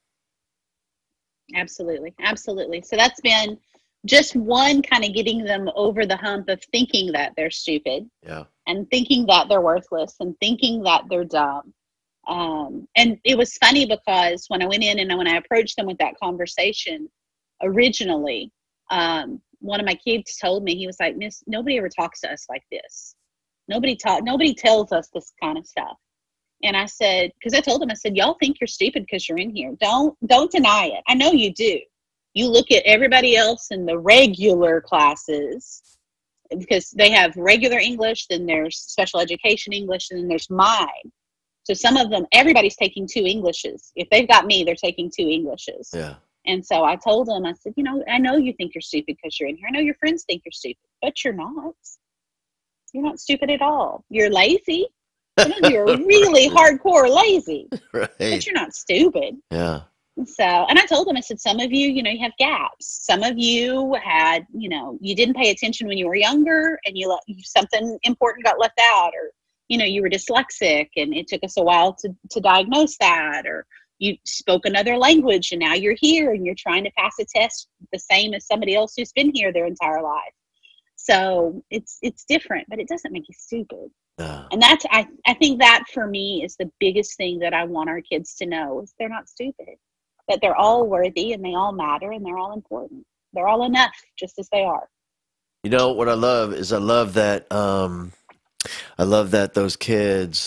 Absolutely. Absolutely. So that's been just one, kind of getting them over the hump of thinking that they're stupid. Yeah. And thinking that they're worthless, and thinking that they're dumb. Um, and it was funny because when I went in and when I approached them with that conversation originally, um, one of my kids told me, he was like, "Miss, nobody ever talks to us like this. Nobody talk, nobody tells us this kind of stuff." And I said, because I told him, I said, y'all think you're stupid because you're in here. Don't, don't deny it. I know you do. You look at everybody else in the regular classes, because they have regular English, then there's special education English, and then there's mine. So some of them, everybody's taking two Englishes. If they've got me, they're taking two Englishes. Yeah. And so I told them, I said, you know, I know you think you're stupid because you're in here. I know your friends think you're stupid, but you're not. You're not stupid at all. You're lazy. You're really hardcore lazy, right. But you're not stupid. Yeah. So, and I told them, I said, some of you, you know, you have gaps. Some of you had, you know, you didn't pay attention when you were younger, and you let something important got left out, or, you know, you were dyslexic and it took us a while to, to diagnose that, or you spoke another language and now you're here and you're trying to pass a test the same as somebody else who's been here their entire life. So it's, it's different, but it doesn't make you stupid. Uh, and that's, I, I think that for me is the biggest thing that I want our kids to know, is they're not stupid, that they're all worthy and they all matter and they're all important. They're all enough just as they are. You know, what I love is I love that, um, I love that those kids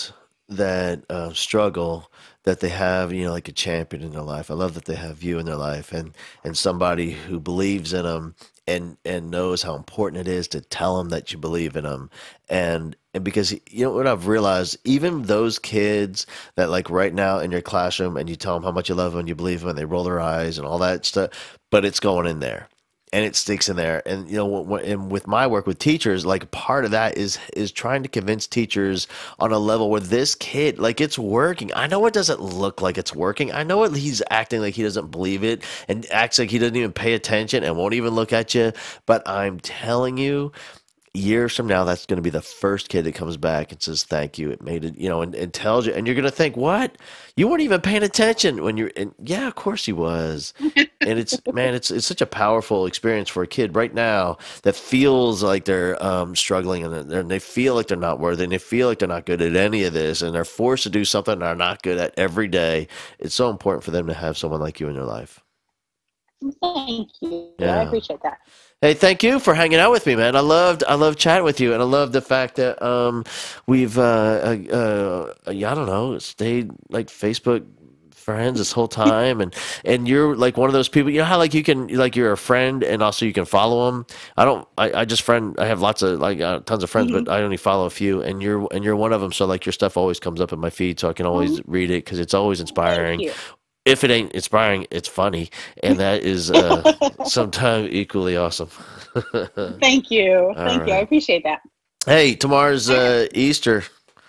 that uh, struggle, that they have, you know, like a champion in their life. I love that they have you in their life, and and somebody who believes in them, and and knows how important it is to tell them that you believe in them. And and because you know what I've realized, even those kids that like right now in your classroom, and you tell them how much you love them and you believe them, and they roll their eyes and all that stuff, but it's going in there and it sticks in there. And you know, wh- and with my work with teachers, like part of that is is trying to convince teachers on a level where this kid, like, it's working. I know it doesn't look like it's working. I know it, he's acting like he doesn't believe it and acts like he doesn't even pay attention and won't even look at you. But I'm telling you, years from now, that's going to be the first kid that comes back and says, thank you. It made it, you know, and, and tells you, and you're going to think, what? You weren't even paying attention when you're, and yeah, of course he was. And it's, man, it's, it's such a powerful experience for a kid right now that feels like they're um, struggling, and, they're, and they feel like they're not worthy, and they feel like they're not good at any of this, and they're forced to do something they're not good at every day. It's so important for them to have someone like you in their life. Thank you. Yeah. I appreciate that. Hey, thank you for hanging out with me, man. I loved, I loved chatting with you, and I love the fact that um, we've, uh, uh, uh, I don't know, stayed like Facebook friends this whole time, and and you're like one of those people. You know how like you can, like, you're a friend, and also you can follow them. I don't, I, I just friend. I have lots of like uh, tons of friends, Mm-hmm. but I only follow a few, and you're and you're one of them. So like your stuff always comes up in my feed, so I can always Mm-hmm. read it because it's always Thank inspiring. you. If it ain't inspiring, it's funny, and that is uh, sometimes equally awesome. Thank you. All Thank you. I right. appreciate that. Hey, tomorrow's uh, Easter.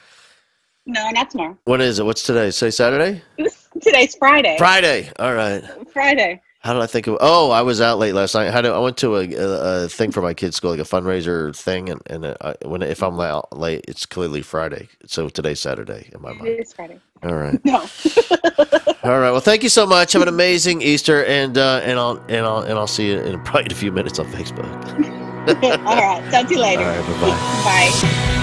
No, not tomorrow. When is it? What's today? Say Saturday? Today's Friday. Friday. All right. Friday. How did I think of? Oh, I was out late last night. How did I went to a, a, a thing for my kids' school, like a fundraiser thing, and and uh, I, when if I'm out late, it's clearly Friday. So today's Saturday in my mind. It is Friday. All right. No. All right. Well, thank you so much. Have an amazing Easter, and uh, and I'll and I'll and I'll see you in probably a few minutes on Facebook. All right. Talk to you later. All right. Bye bye. Bye.